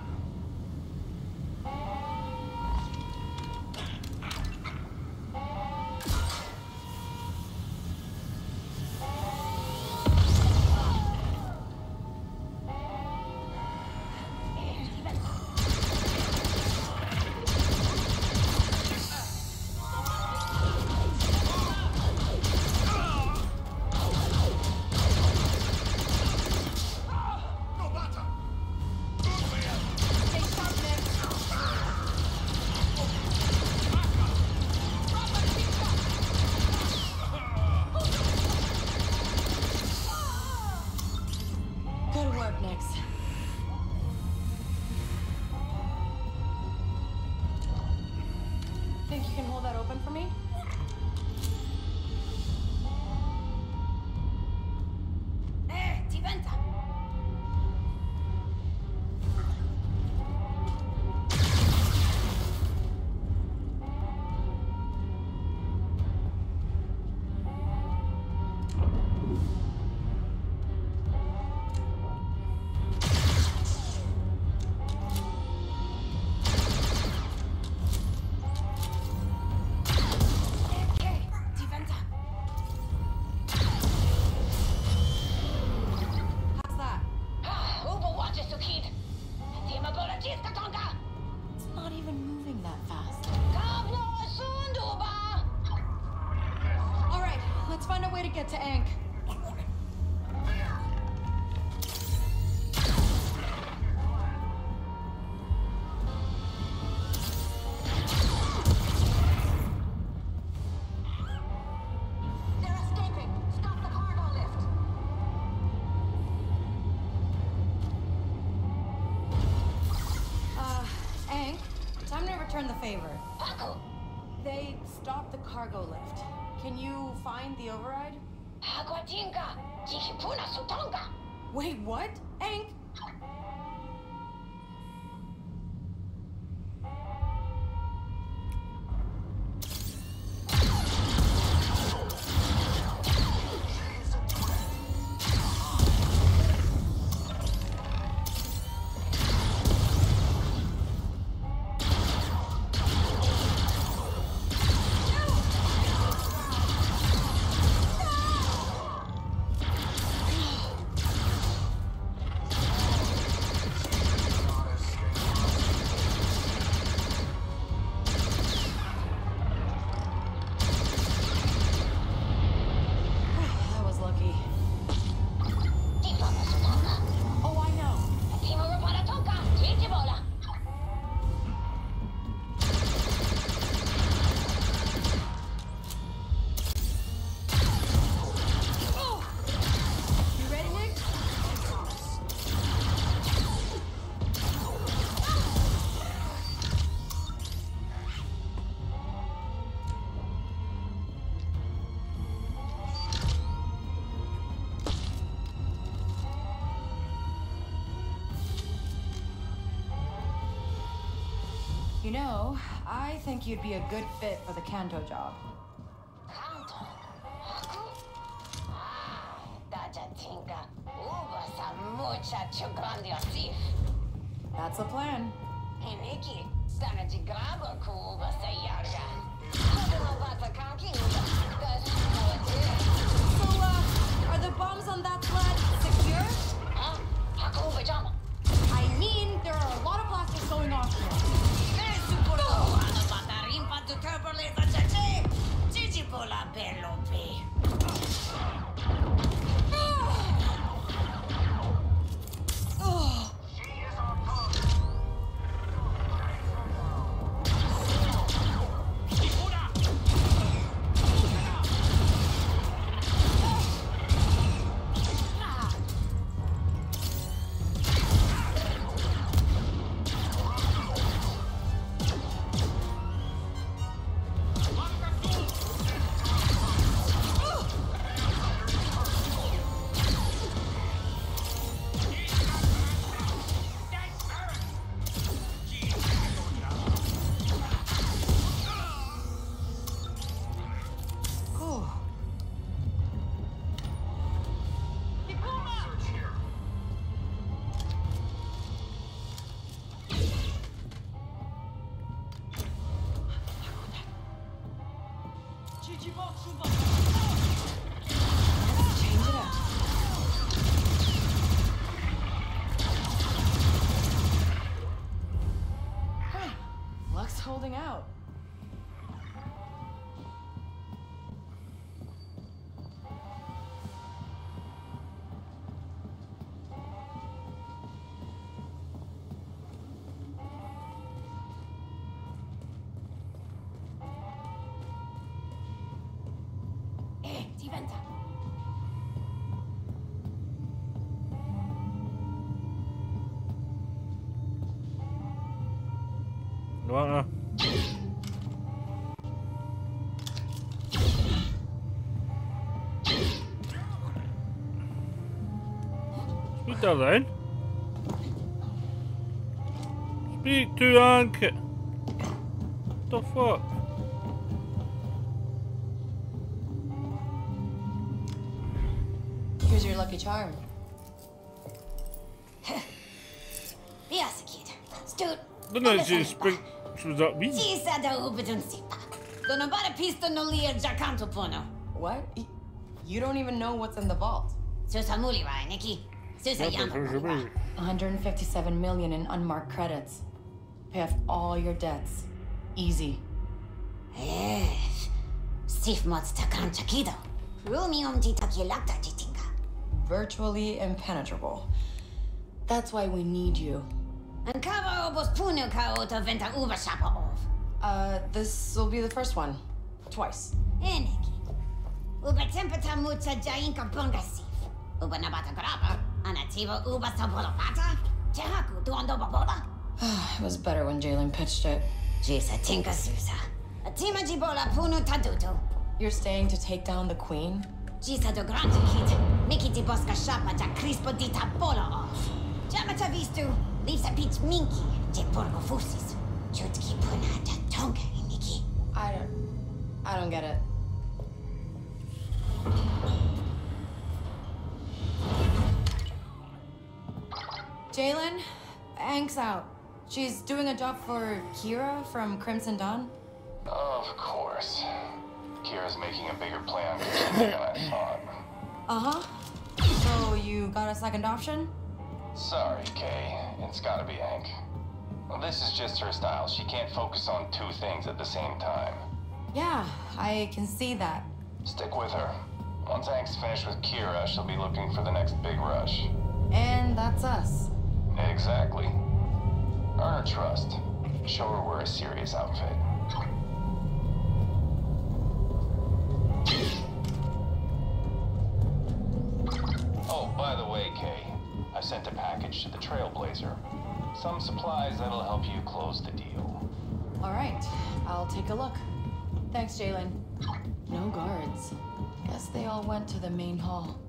Good work, Nix. Think you can hold that open for me? Diventa! It's not even moving that fast. Alright, let's find a way to get to Ankh. Ankh, time to return the favor. They stopped the cargo lift. Can you find the override? Wait, what? Ankh? That was lucky. Oh, I know. You ready, Nick? You know, I think you'd be a good fit for the Kanto job. That's the plan. Venta. No. Speak that then. Speak to Ank. What the fuck? Here's your lucky charm. Yes, kid. Stoot. Didn't she speak? She was up me. Gisa da ubedun sipa. Dono bara pisto no lia jacanto pono. What? You don't even know what's in the vault. Susa muli rai, Nikki. Susa yama. 157 million in unmarked credits. Pay off all your debts. Easy. Sif mods takan chakido. Rumium titakilakta jitinga. Virtually impenetrable. That's why we need you. And kava obos puno ka oto venta ubashapa of. This will be the first one. Twice. Nikki. Uba tempata mucha jainka bunga sif. Uba nabata graba. Anativo uba sabolo pata. Jahaku duondo babola. It was better when Jalen pitched it. Jisa tinka susa. Atima jibola puno taduto. You're staying to take down the queen? Jisa do grande kid. Miki di bosca shapa ja crispo di tabola off. Jamata vistu. Leaves a beach minky. Je porco fusis. Chutki puna ja tonga Nikki. I don't get it. Jalen, Ank's out. She's doing a job for Kira from Crimson Dawn? Of course. Kira's making a bigger plan than I thought. Uh-huh. So you got a second option? Sorry, Kay. It's gotta be Hank. Well, this is just her style. She can't focus on two things at the same time. Yeah, I can see that. Stick with her. Once Hank's finished with Kira, she'll be looking for the next big rush. And that's us. Exactly. Earn her trust. Show her we're a serious outfit. Oh, by the way, Kay, I sent a package to the Trailblazer. Some supplies that'll help you close the deal. All right, I'll take a look. Thanks, Jalen. No guards. Guess they all went to the main hall.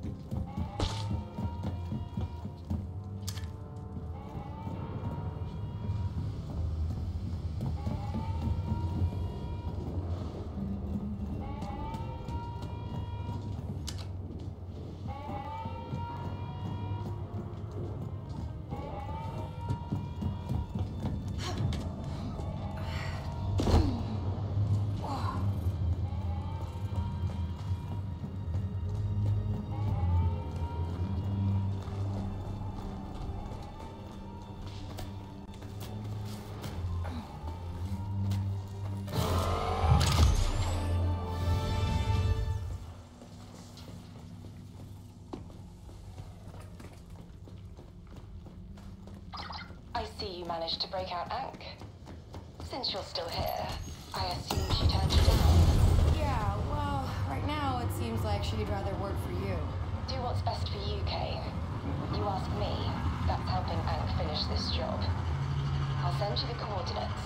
I see you managed to break out Ank. Since you're still here, I assume she turned you down. Yeah, well, right now it seems like she'd rather work for you. Do what's best for you, Kay. You ask me, that's helping Ank finish this job. I'll send you the coordinates.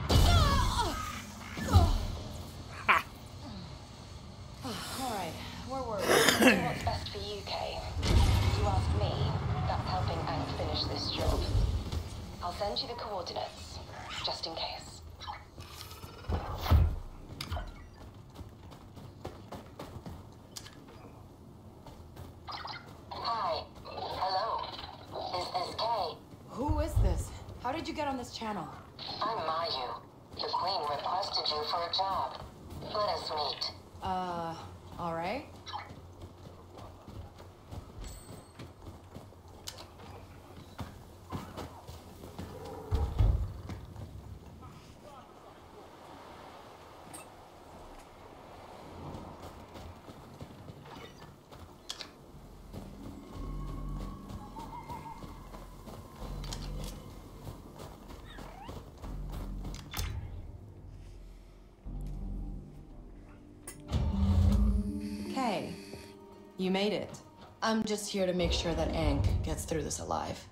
All right, where were we? Do what's best for you, Kay. You ask me, that's helping Ank finish this job. I'll send you the coordinates, just in case. Hi. Hello. Is this Kay? Who is this? How did you get on this channel? I'm Mayu. The Queen requested you for a job. Let us meet. All right. Hey, you made it. I'm just here to make sure that Ankh gets through this alive.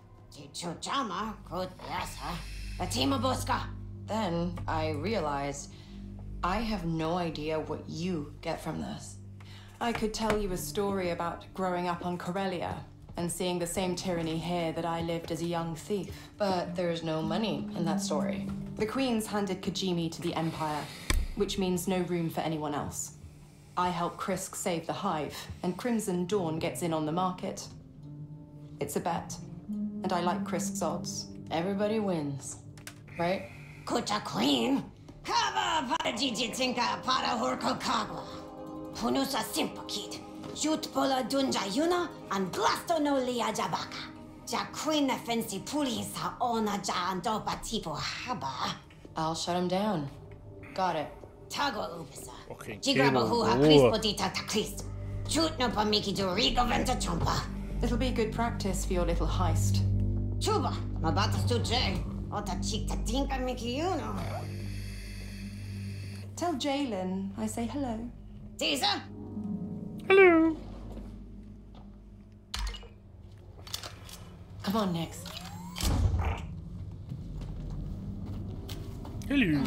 Then I realized I have no idea what you get from this. I could tell you a story about growing up on Corellia and seeing the same tyranny here that I lived as a young thief. But there's no money in that story. The Queen's handed Kajimi to the Empire, which means no room for anyone else. I help Krisk save the Hive, and Crimson Dawn gets in on the market. It's a bet, and I like Krisk's odds. Everybody wins, right? Kucha Queen. Kava para Gigi Tinka para Horko Kagwa. Punusa Simpakid. Shoot Pola Dunja Yuna and Blasto no Lia Jabaka. Ja Queen Fensi Pulisa Ona Ja Andopa Tipo Haba. I'll shut him down. Got it. Tago Ubisa. Okay, Jigraba Huha Crispotita Tacrist. Shoot no Pamiki do Rigo Venta Chumpa. It'll be good practice for your little heist. Chuba, Mabatas to Jay. Ota Chikta Tinka Miki Yuno. Tell Jalen I say hello. Caesar? Hello. Come on, Nix. Hello.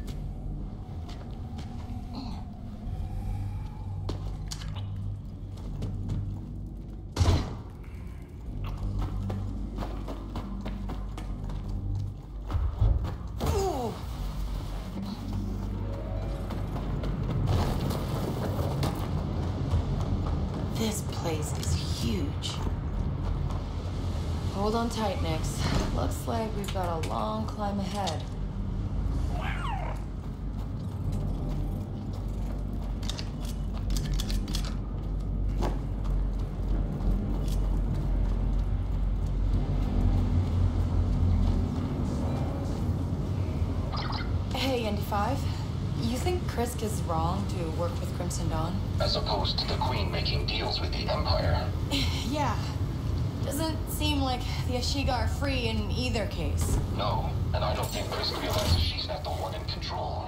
This place is huge. Hold on tight, Nix. Looks like we've got a long climb ahead. Hey, ND5. You think Krisk is wrong to work with Crimson Dawn? As opposed to the Queen making deals with the Empire. Yeah. Doesn't seem like the Ashiga are free in either case. No, and I don't think Krisk realizes she's not the one in control.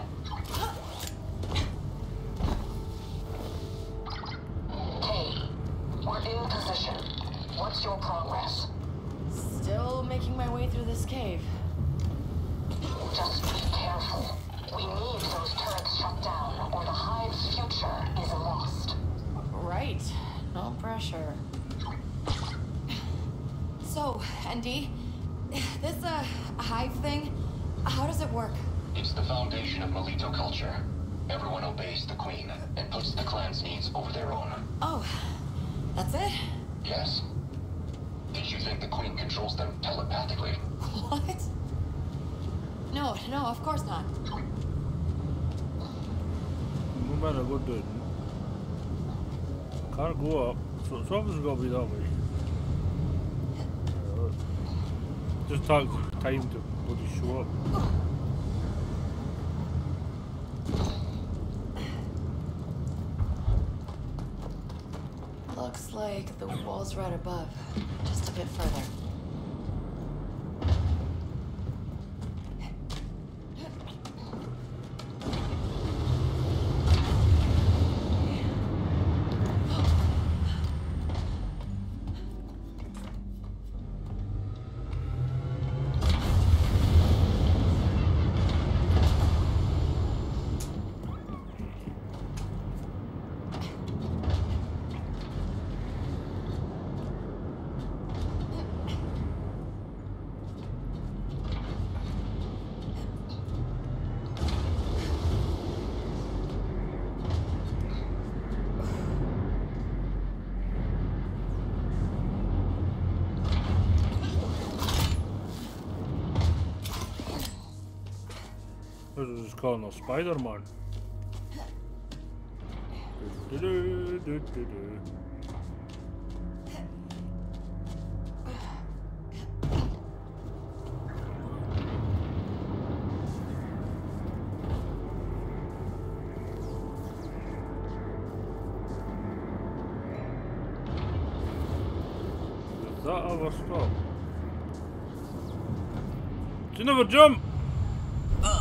Hey, we're in position. What's your progress? Still making my way through this cave. Just be careful. We need those turrets shut down, or the Hive's future is lost. Right. No pressure. So, Andy, this Hive thing, how does it work? It's the foundation of Melito culture. Everyone obeys the Queen and puts the clan's needs over their own. Oh, that's it? Yes. Did you think the Queen controls them telepathically? What? No, of course not. No matter what do. Can't go up, so something's gotta be that way. Just takes time to bloody show up. Looks like the wall's right above. Just a bit further. This is called no Spider-Man. Does that ever stop? You never jump!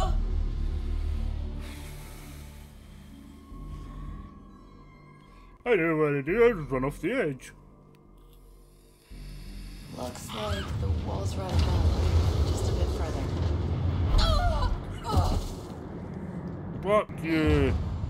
Hey, I didn't want to do. I just run off the edge. Looks like the wall's right above. Just a bit further. Fuck you.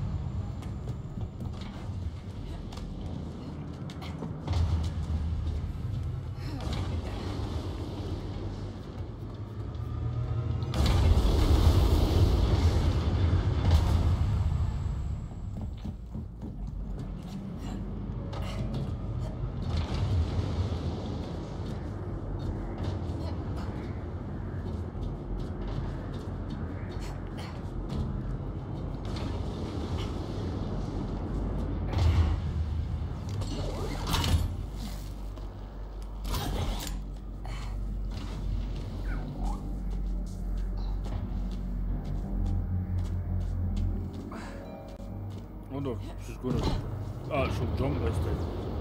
I wonder if she's going to actual jump this time.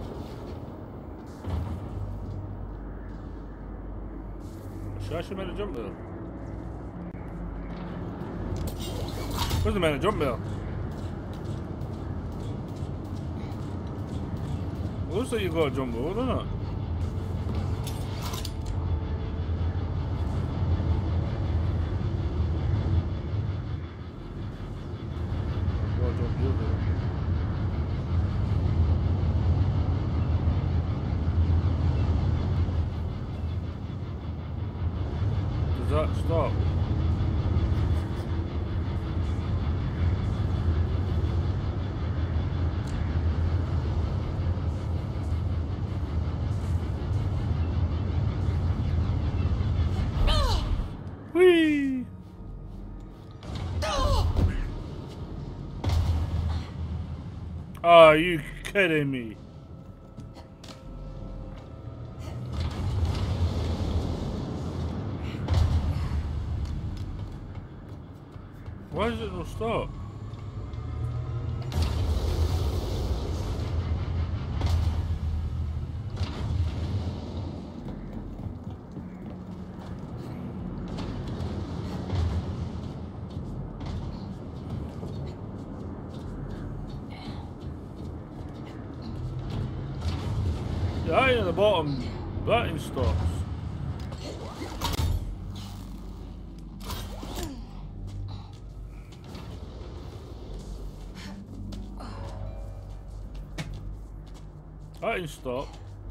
Is she actually meant to jump there? Wasn't meant to jump there. It looks like you've got to jump over, doesn't it? Does that stop? Whee! Are you kidding me? Why does it not stop? Yeah, right at the bottom, that thing stops. That didn't stop.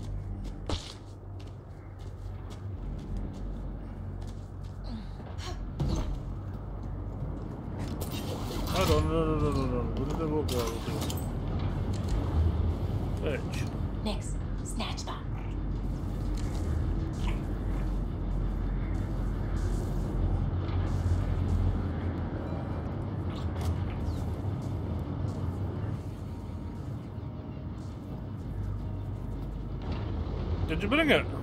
I don't know. Where did they go there? Edge. Nix, snatch that. Did you bring it?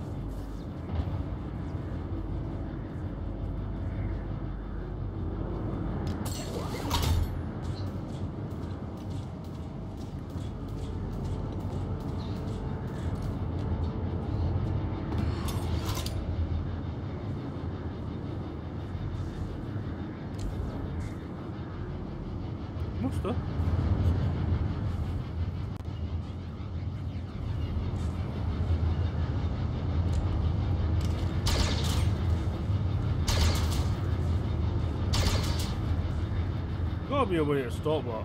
Must have. Gotta be a way to stop that.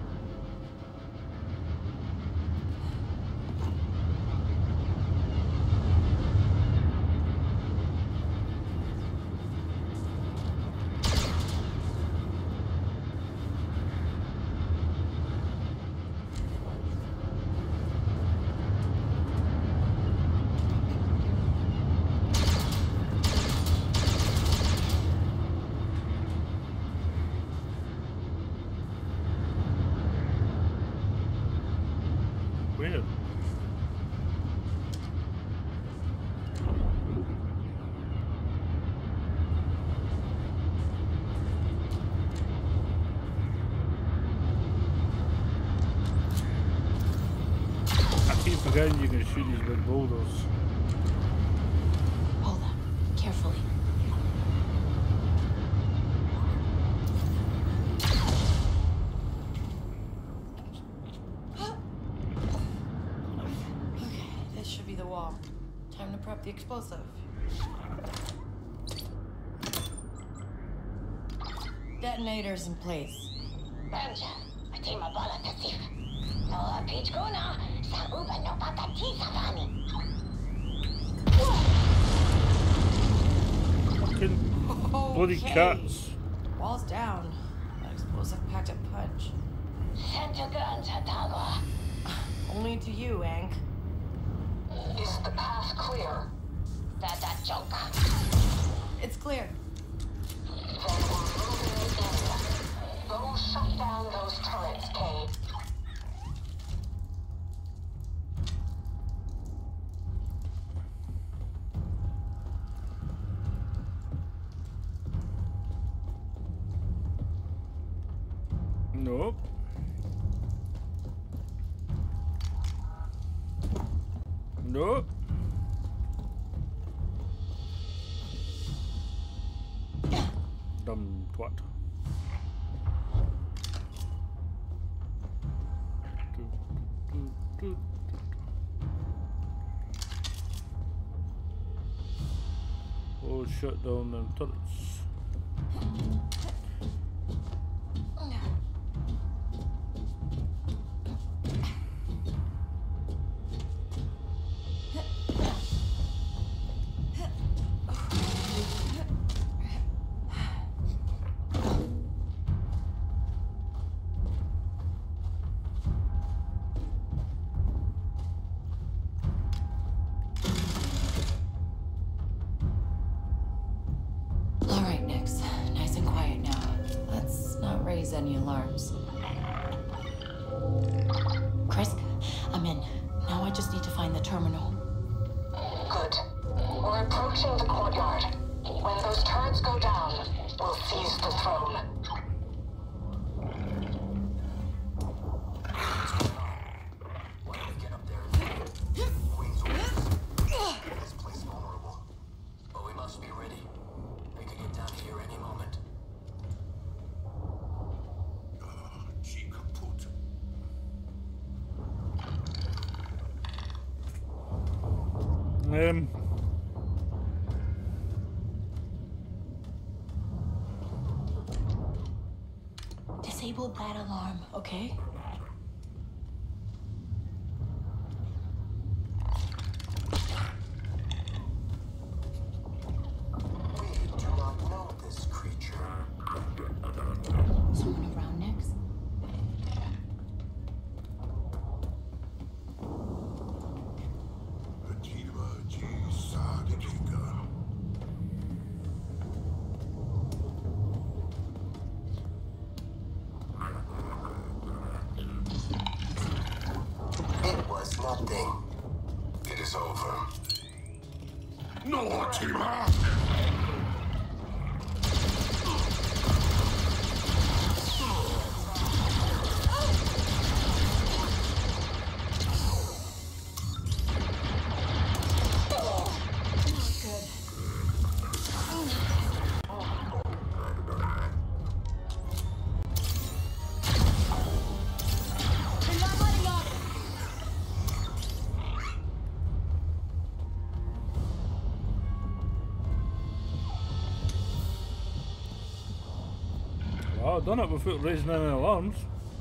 Weird. I keep forgetting you can shoot these big boulders. Hold up, carefully. the wall. Time to prep the explosive. Detonator's in place. Bamja, atima bala tasif. No peach guna, sa uba no patati savani. Fucking bloody Okay. cats. Wall's down. That explosive packed a punch. Santa guns Tagua. Only to you, Ank. Is the path clear? That joke. It's clear. Then we're moving in. Go shut down those turrets, Kay. Nope. Nope. Dumb twat. Oh, shut down them turrets. All right, Nix. Nice and quiet now. Let's not raise any alarms. Chris, I'm in. Now I just need to find the terminal. Good. We're approaching the courtyard. When those turrets go down, we'll seize the throne. Why don't we get up there? Queen's orders. This place is vulnerable. But we must be ready. They could get down here any moment. Chi kaput. Disable that alarm, okay? We do not know this creature. Someone around next? It was nothing. It is over. No, Atima! Well, I've done it without raising any alarms.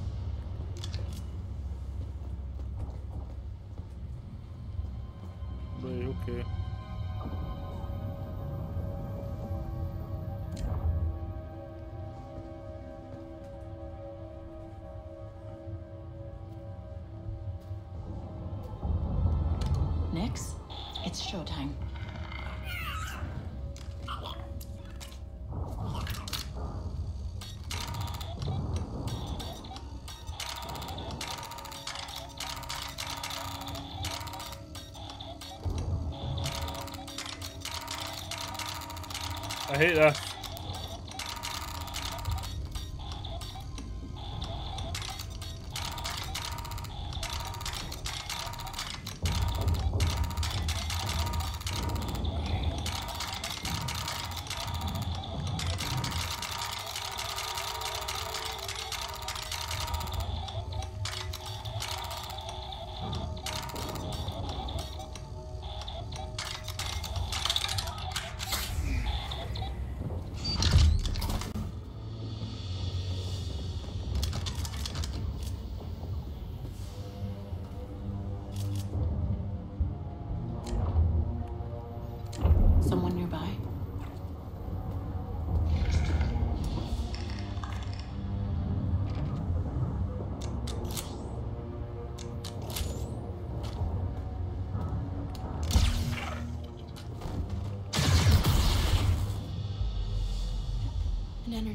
Right, okay. Nix, it's showtime. I hate that.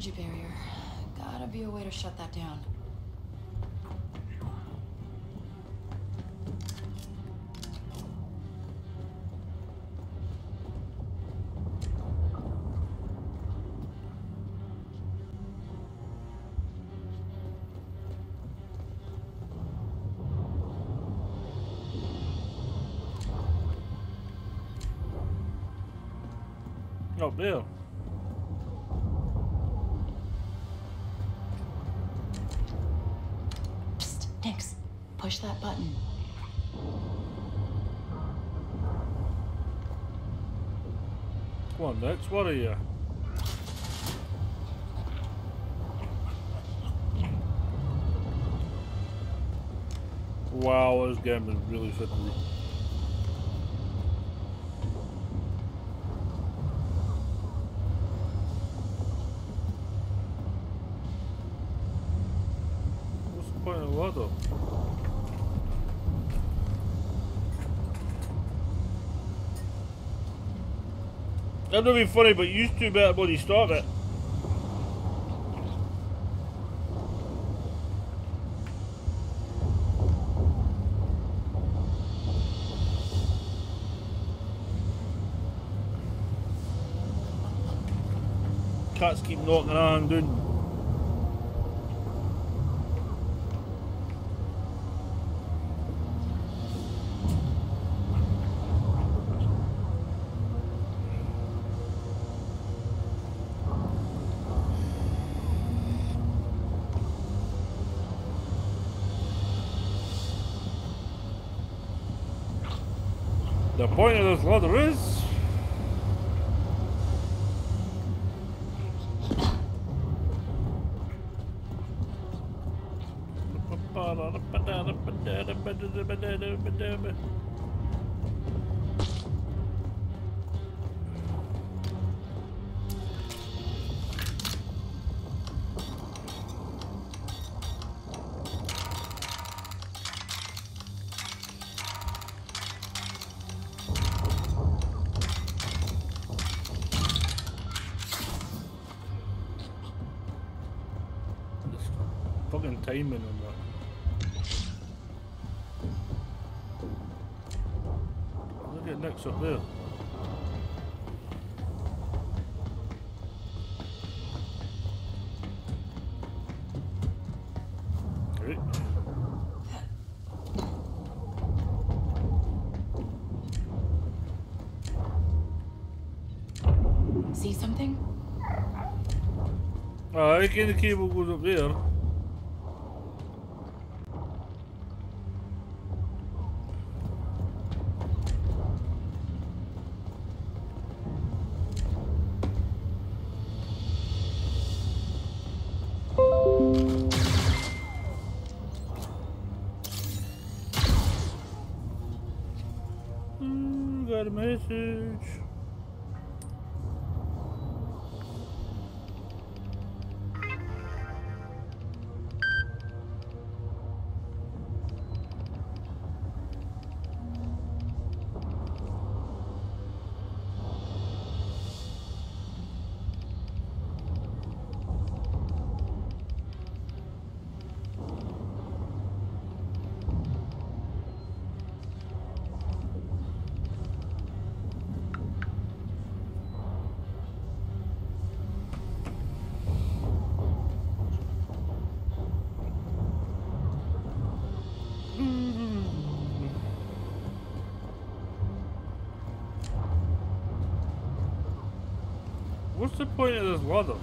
energy barrier. Gotta be a way to shut that down. Up there. Psst, Nix. Push that button. Come on, Nix, what are you? Wow, this game is really fiddly. What's the point of the ladder? That would be funny, but you two better bloody stop it. Cats keep knocking on, dude. The point of this ladder is fucking timing on that. Look at Nix up there. Great. See something? I reckon the cable goes up there. Got a message. What's the point of this ladder?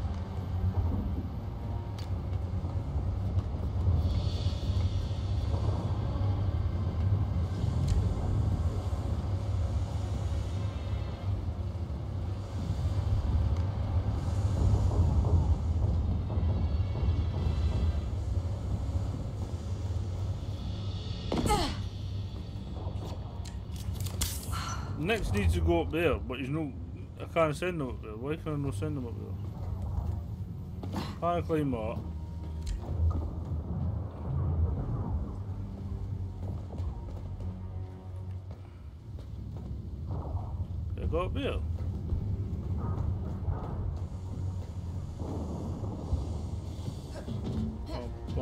Next needs to go up there, but he's no. I can't send him up there. Why can I not send him up there? Can't climb that. Can I go up there?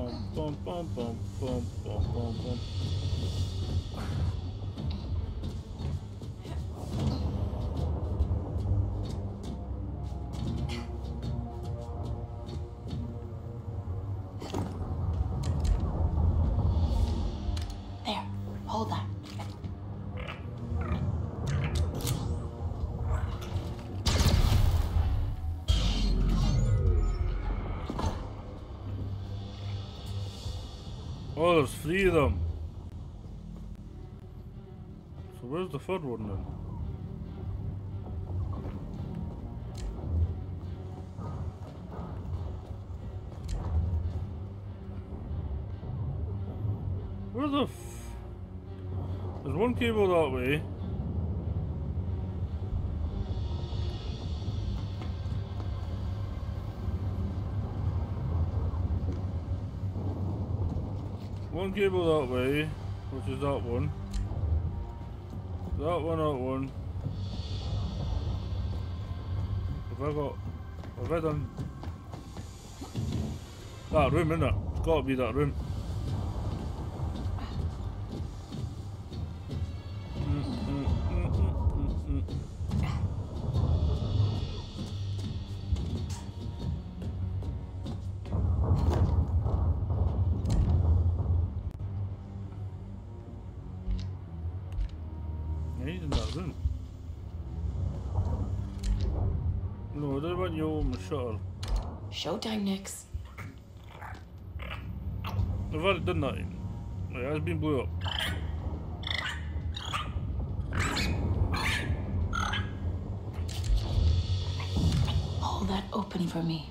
bum, bum, bum, bum, bum, bum, bum. There, hold that. Oh, there's 3 of them. So where's the 3rd one then? Where the There's one cable that way. One cable that way, which is that one. That one. Have I done that room, innit? It's gotta be that room. He's in that room. No, I don't want you on the shuttle. Showtime, Nix. I've already done that. It has been blew up. Hold that open for me.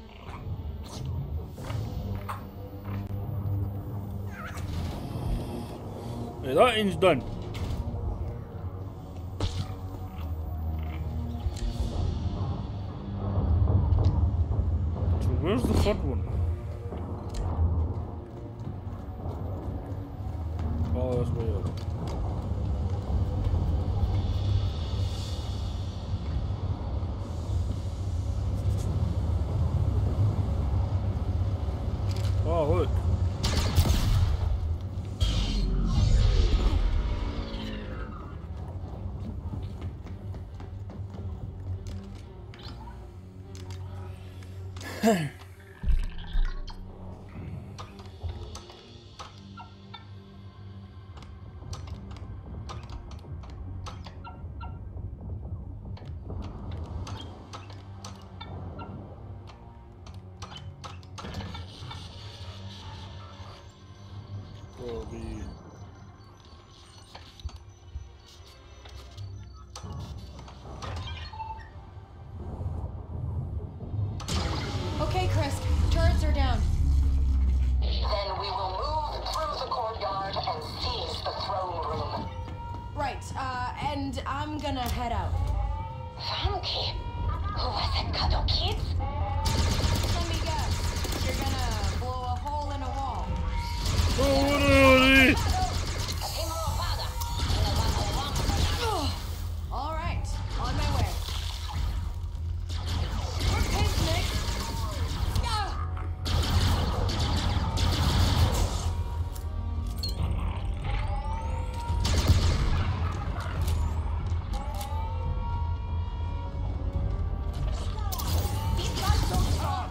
Hey, that end's done. So where's the 3rd one? Oh, that's way up. Oh, look. Okay, Chris. Turrets are down. Then we will move through the courtyard and seize the throne room. Right, and I'm gonna head out. Famke? Who was it, Kado Kids? Let me guess. You're gonna blow a hole in a wall. All right, on my way. Good pace, Nick. These guys so strong.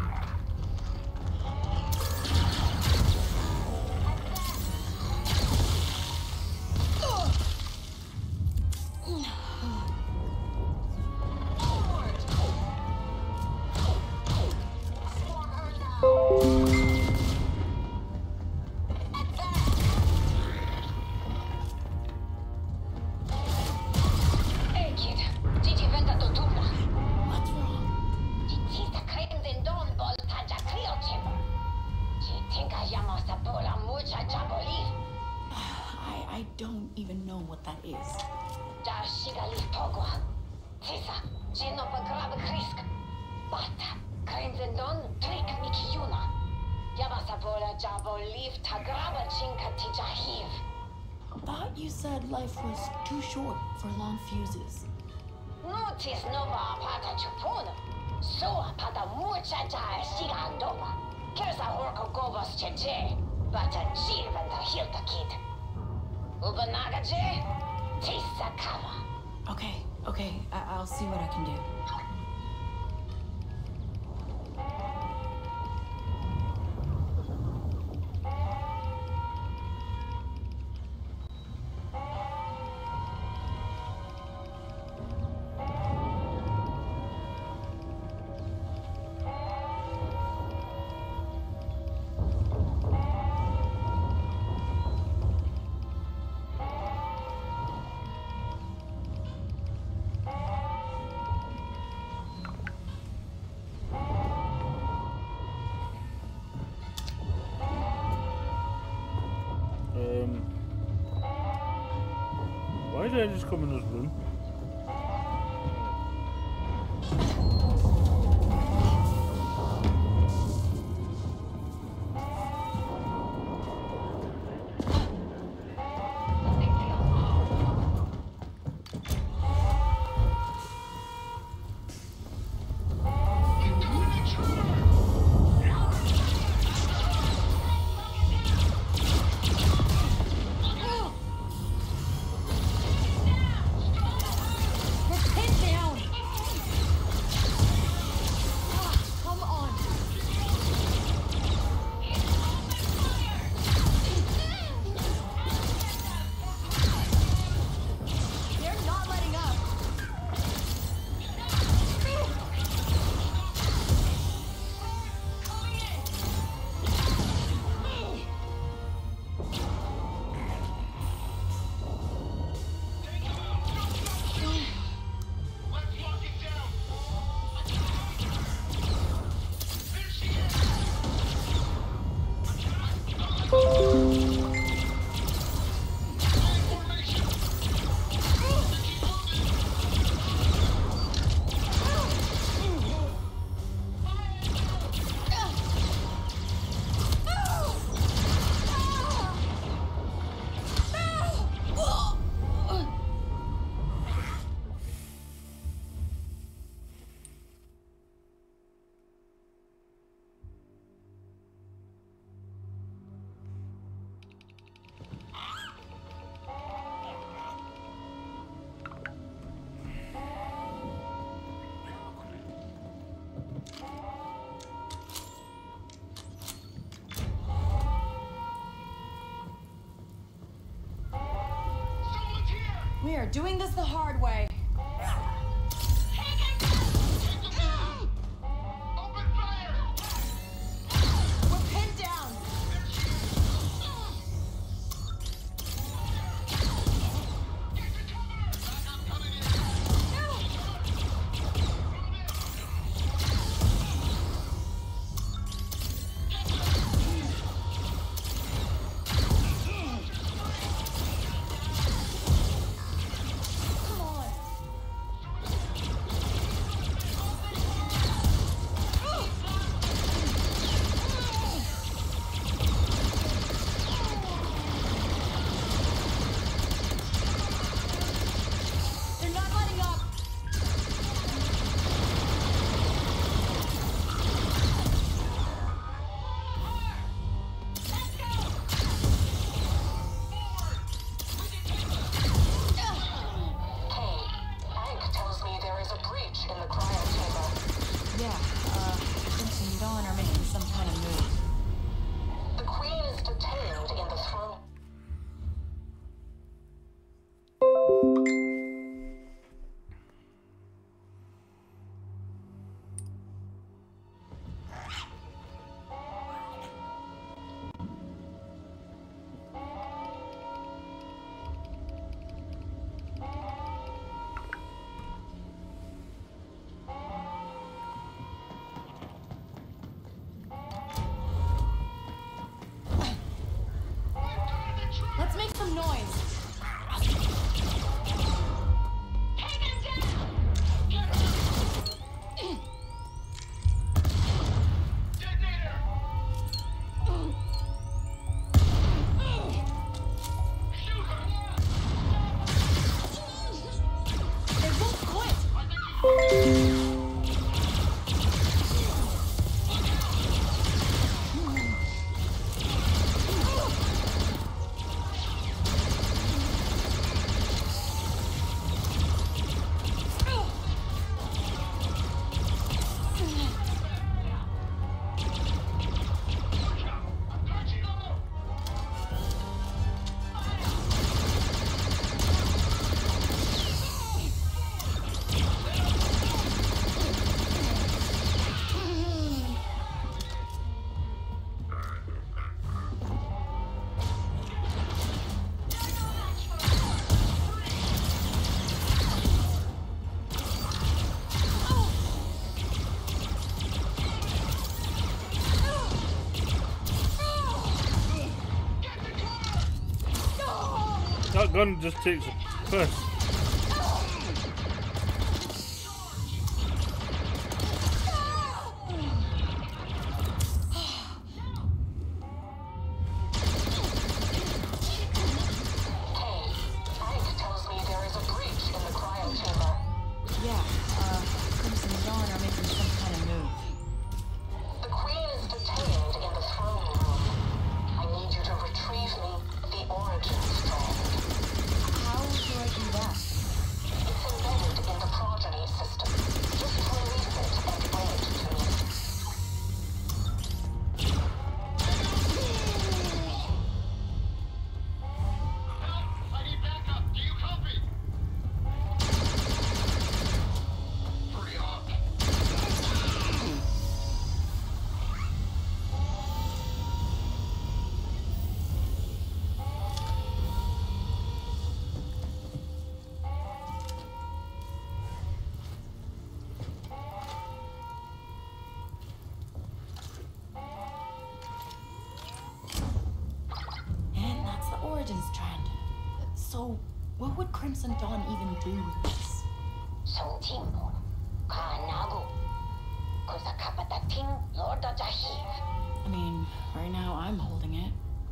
Hey kid, Gigi venda to dupla. What's wrong? Gigi ta crimson dawn ball taja cleo chip. Ci tinka yama sa bola mucha jaboli. I don't even know what that is. Ja shiga li pogwa. Tisa, jino pa grab krisk. Bata, crimson dawn trick mikiyuna. Yama sa bola jaboli ta graba chinka tija hiv. Thought you said life was too short for long fuses. Notice nova pata chupuna. So pata mucha ja shiga andopa. Here's a Orko Gobos Cheche, but a Jirventa Hilta Kid. Ubanagaje, Tisakava. Okay, I'll see what I can do. Why did I just come in this room? We are doing this the hard way. We're pinned down. gun just takes a piss. So, what would Crimson Dawn even do with this? I mean, right now I'm holding it.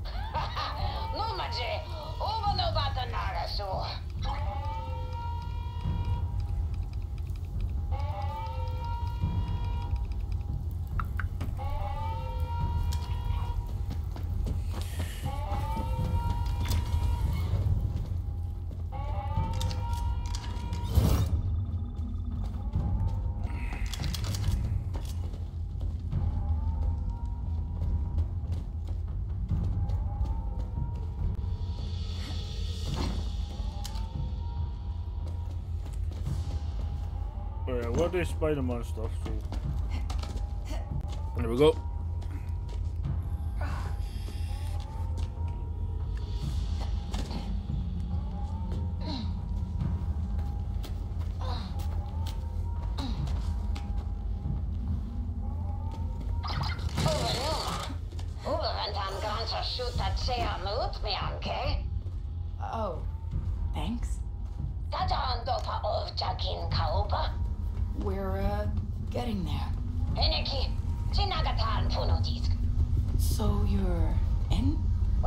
Alright, what is Spider-Man stuff? So there we go. Oh, thanks. We're getting there. So you're in?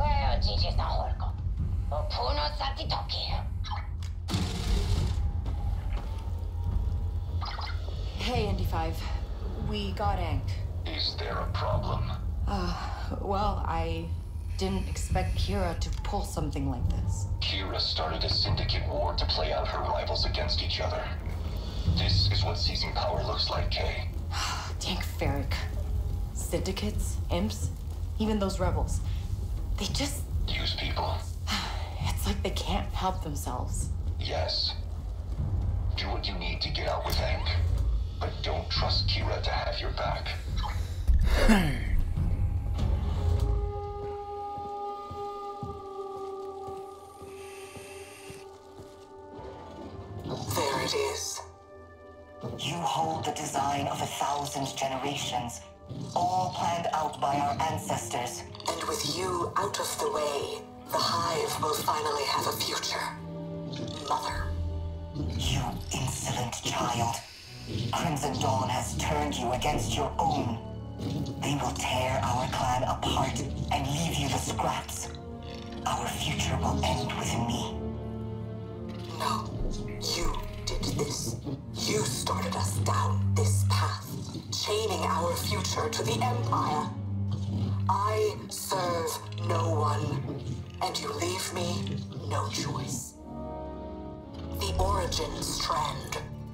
Hey, ND5. We got Ankh. Is there a problem? Well, I didn't expect Kira to pull something like this. Kira started a syndicate war to play out her rivals against each other. This is what seizing power looks like, Kay. Dank Ferric. Syndicates, imps, even those rebels. They just use people. It's like they can't help themselves. Yes. Do what you need to get out with Ankh. But don't trust Kira to have your back. There it is. You hold the design of 1,000 generations, all planned out by our ancestors. And with you out of the way, the Hive will finally have a future. Mother. You insolent child. Crimson Dawn has turned you against your own. They will tear our clan apart and leave you the scraps. Our future will end with me. No, you did this. You started us down this path, chaining our future to the Empire. I serve no one, and you leave me no choice. The Origin Strand.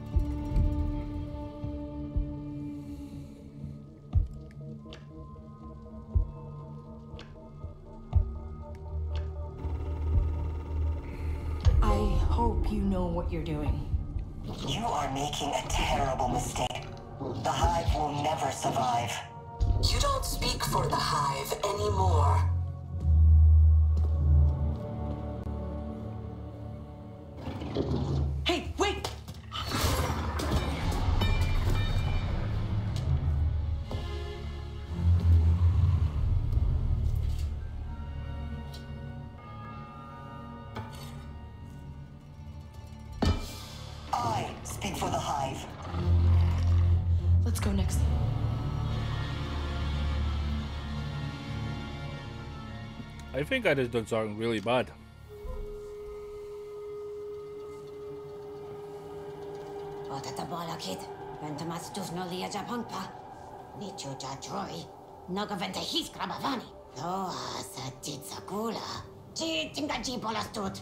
I hope you know what you're doing. You are making a terrible mistake. The Hive will never survive. You don't speak for the Hive anymore. Hey, wait! Speak for the Hive. Let's go next. I think I just done something really bad. Otatabola kid. Ventamas Dufnolia Japanpa. Nicho Jatroy. Nogaventa his Grabavani. Loa Satitsakula. Chi Tingaji Polastut.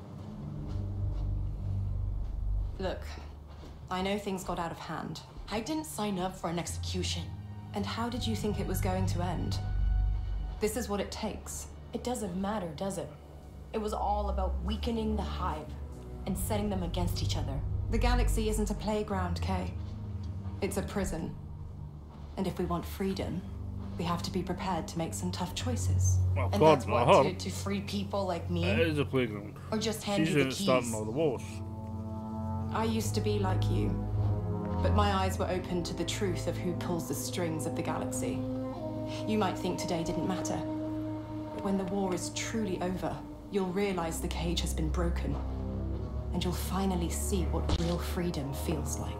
Look, I know things got out of hand. I didn't sign up for an execution. And how did you think it was going to end? This is what it takes. It doesn't matter, does it? It was all about weakening the Hive and setting them against each other. The galaxy isn't a playground, Kay. It's a prison. And if we want freedom, we have to be prepared to make some tough choices. Well, and God, that's what, no. to free people like me? It is a playground. Or just hand She's you in the it keys? starting all the wars. I used to be like you, but my eyes were open to the truth of who pulls the strings of the galaxy. You might think today didn't matter, but when the war is truly over, you'll realize the cage has been broken, and you'll finally see what real freedom feels like.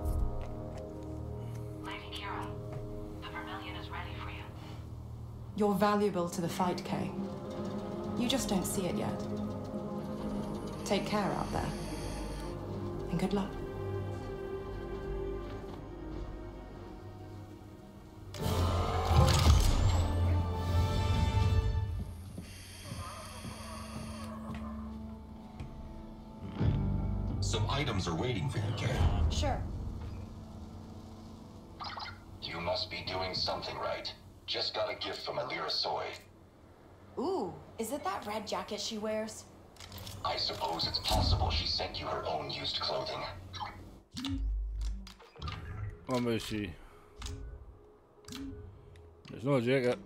Lady Kira, the Vermilion is ready for you. You're valuable to the fight, Kay. You just don't see it yet. Take care out there, and good luck. Some items are waiting for you, Kay. Sure. You must be doing something right. Just got a gift from Alira Soy. Ooh, is it that red jacket she wears? I suppose it's possible she sent you her own used clothing. Let me see. There's no jacket.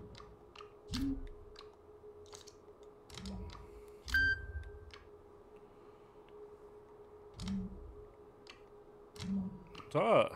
What's that?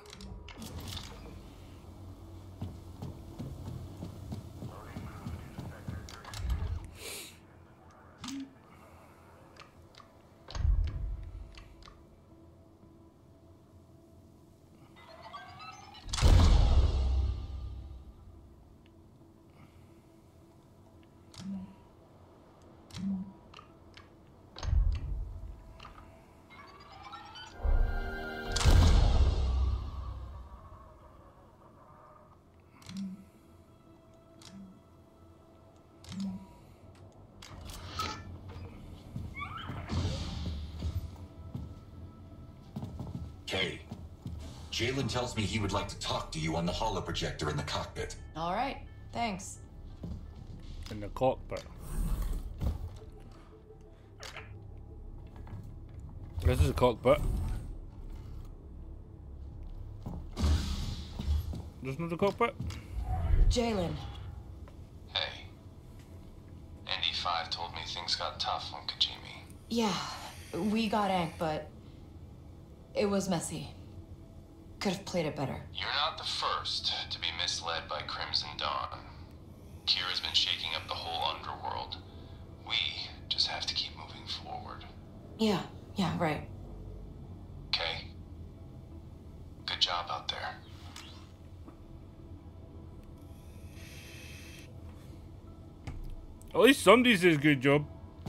Kay, Jalen tells me he would like to talk to you on the holoprojector in the cockpit. All right, thanks. In the cockpit. This is a cockpit. There's not a cockpit? Jalen. Hey. ND5 told me things got tough on Kajimi. Yeah, we got Ankh, but it was messy. Could have played it better. You're not the first to be misled by Crimson Dawn. Kira's been shaking up the whole underworld. We just have to keep moving forward. Yeah, right. Okay? Good job out there. At least somebody says good job.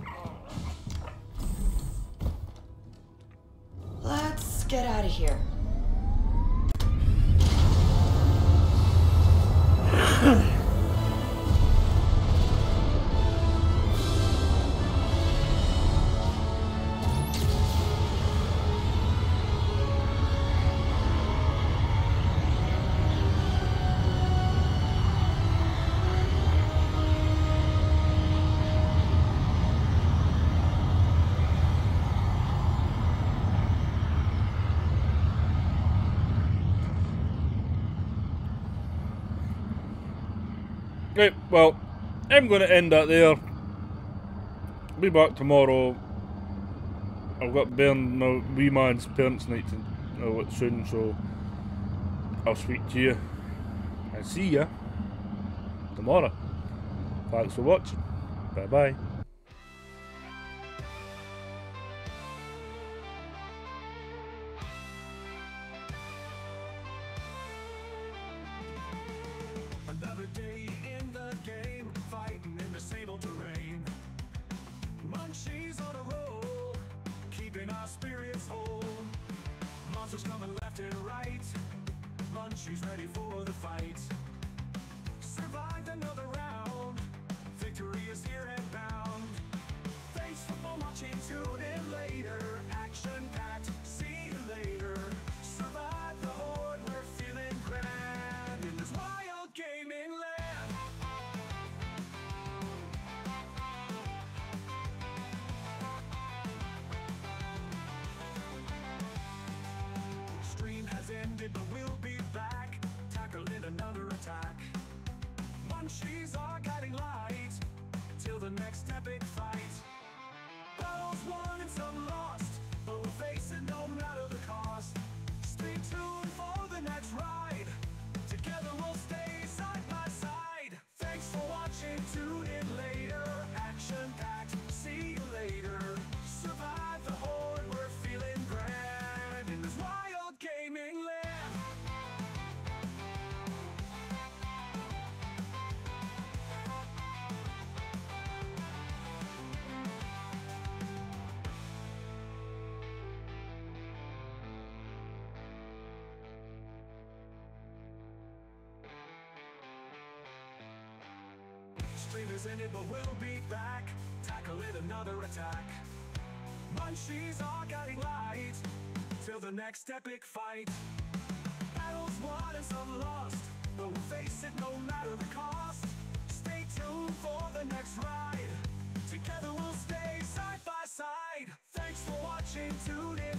Let's get out of here. Right, well, I'm going to end that there. Be back tomorrow. I've got Bern, my wee man's parents' night soon, so I'll speak to you and see you tomorrow. Thanks for watching. Bye bye. day in the game, fighting in the same old terrain. Munchies on a roll, keeping our spirits whole. Monsters coming left and right, Munchies ready for the fight. Survived another round, victory is here and bound. Thanks for watching, tune in later. Action-packed, see you later. Survive the horde, we're feeling grand in this wild gaming land. Stream has ended, but we'll be back, tackling another attack. Munchies are guiding light till the next epic fight. Battles won and some lost, but we'll face it no matter the cost. Stay tuned for the next ride, together we'll stay side by side. Thanks for watching, tune in later. Action-packed, see you later. Survive the horde, we're feeling grand in this wild gaming land. Stream is ended, but we'll be back, tackling another attack. Munchies are guiding light till the next epic fight. Battles won and some lost, but we'll face it no matter the cost. Stay tuned for the next ride, together we'll stay side by side. Thanks for watching, tune in.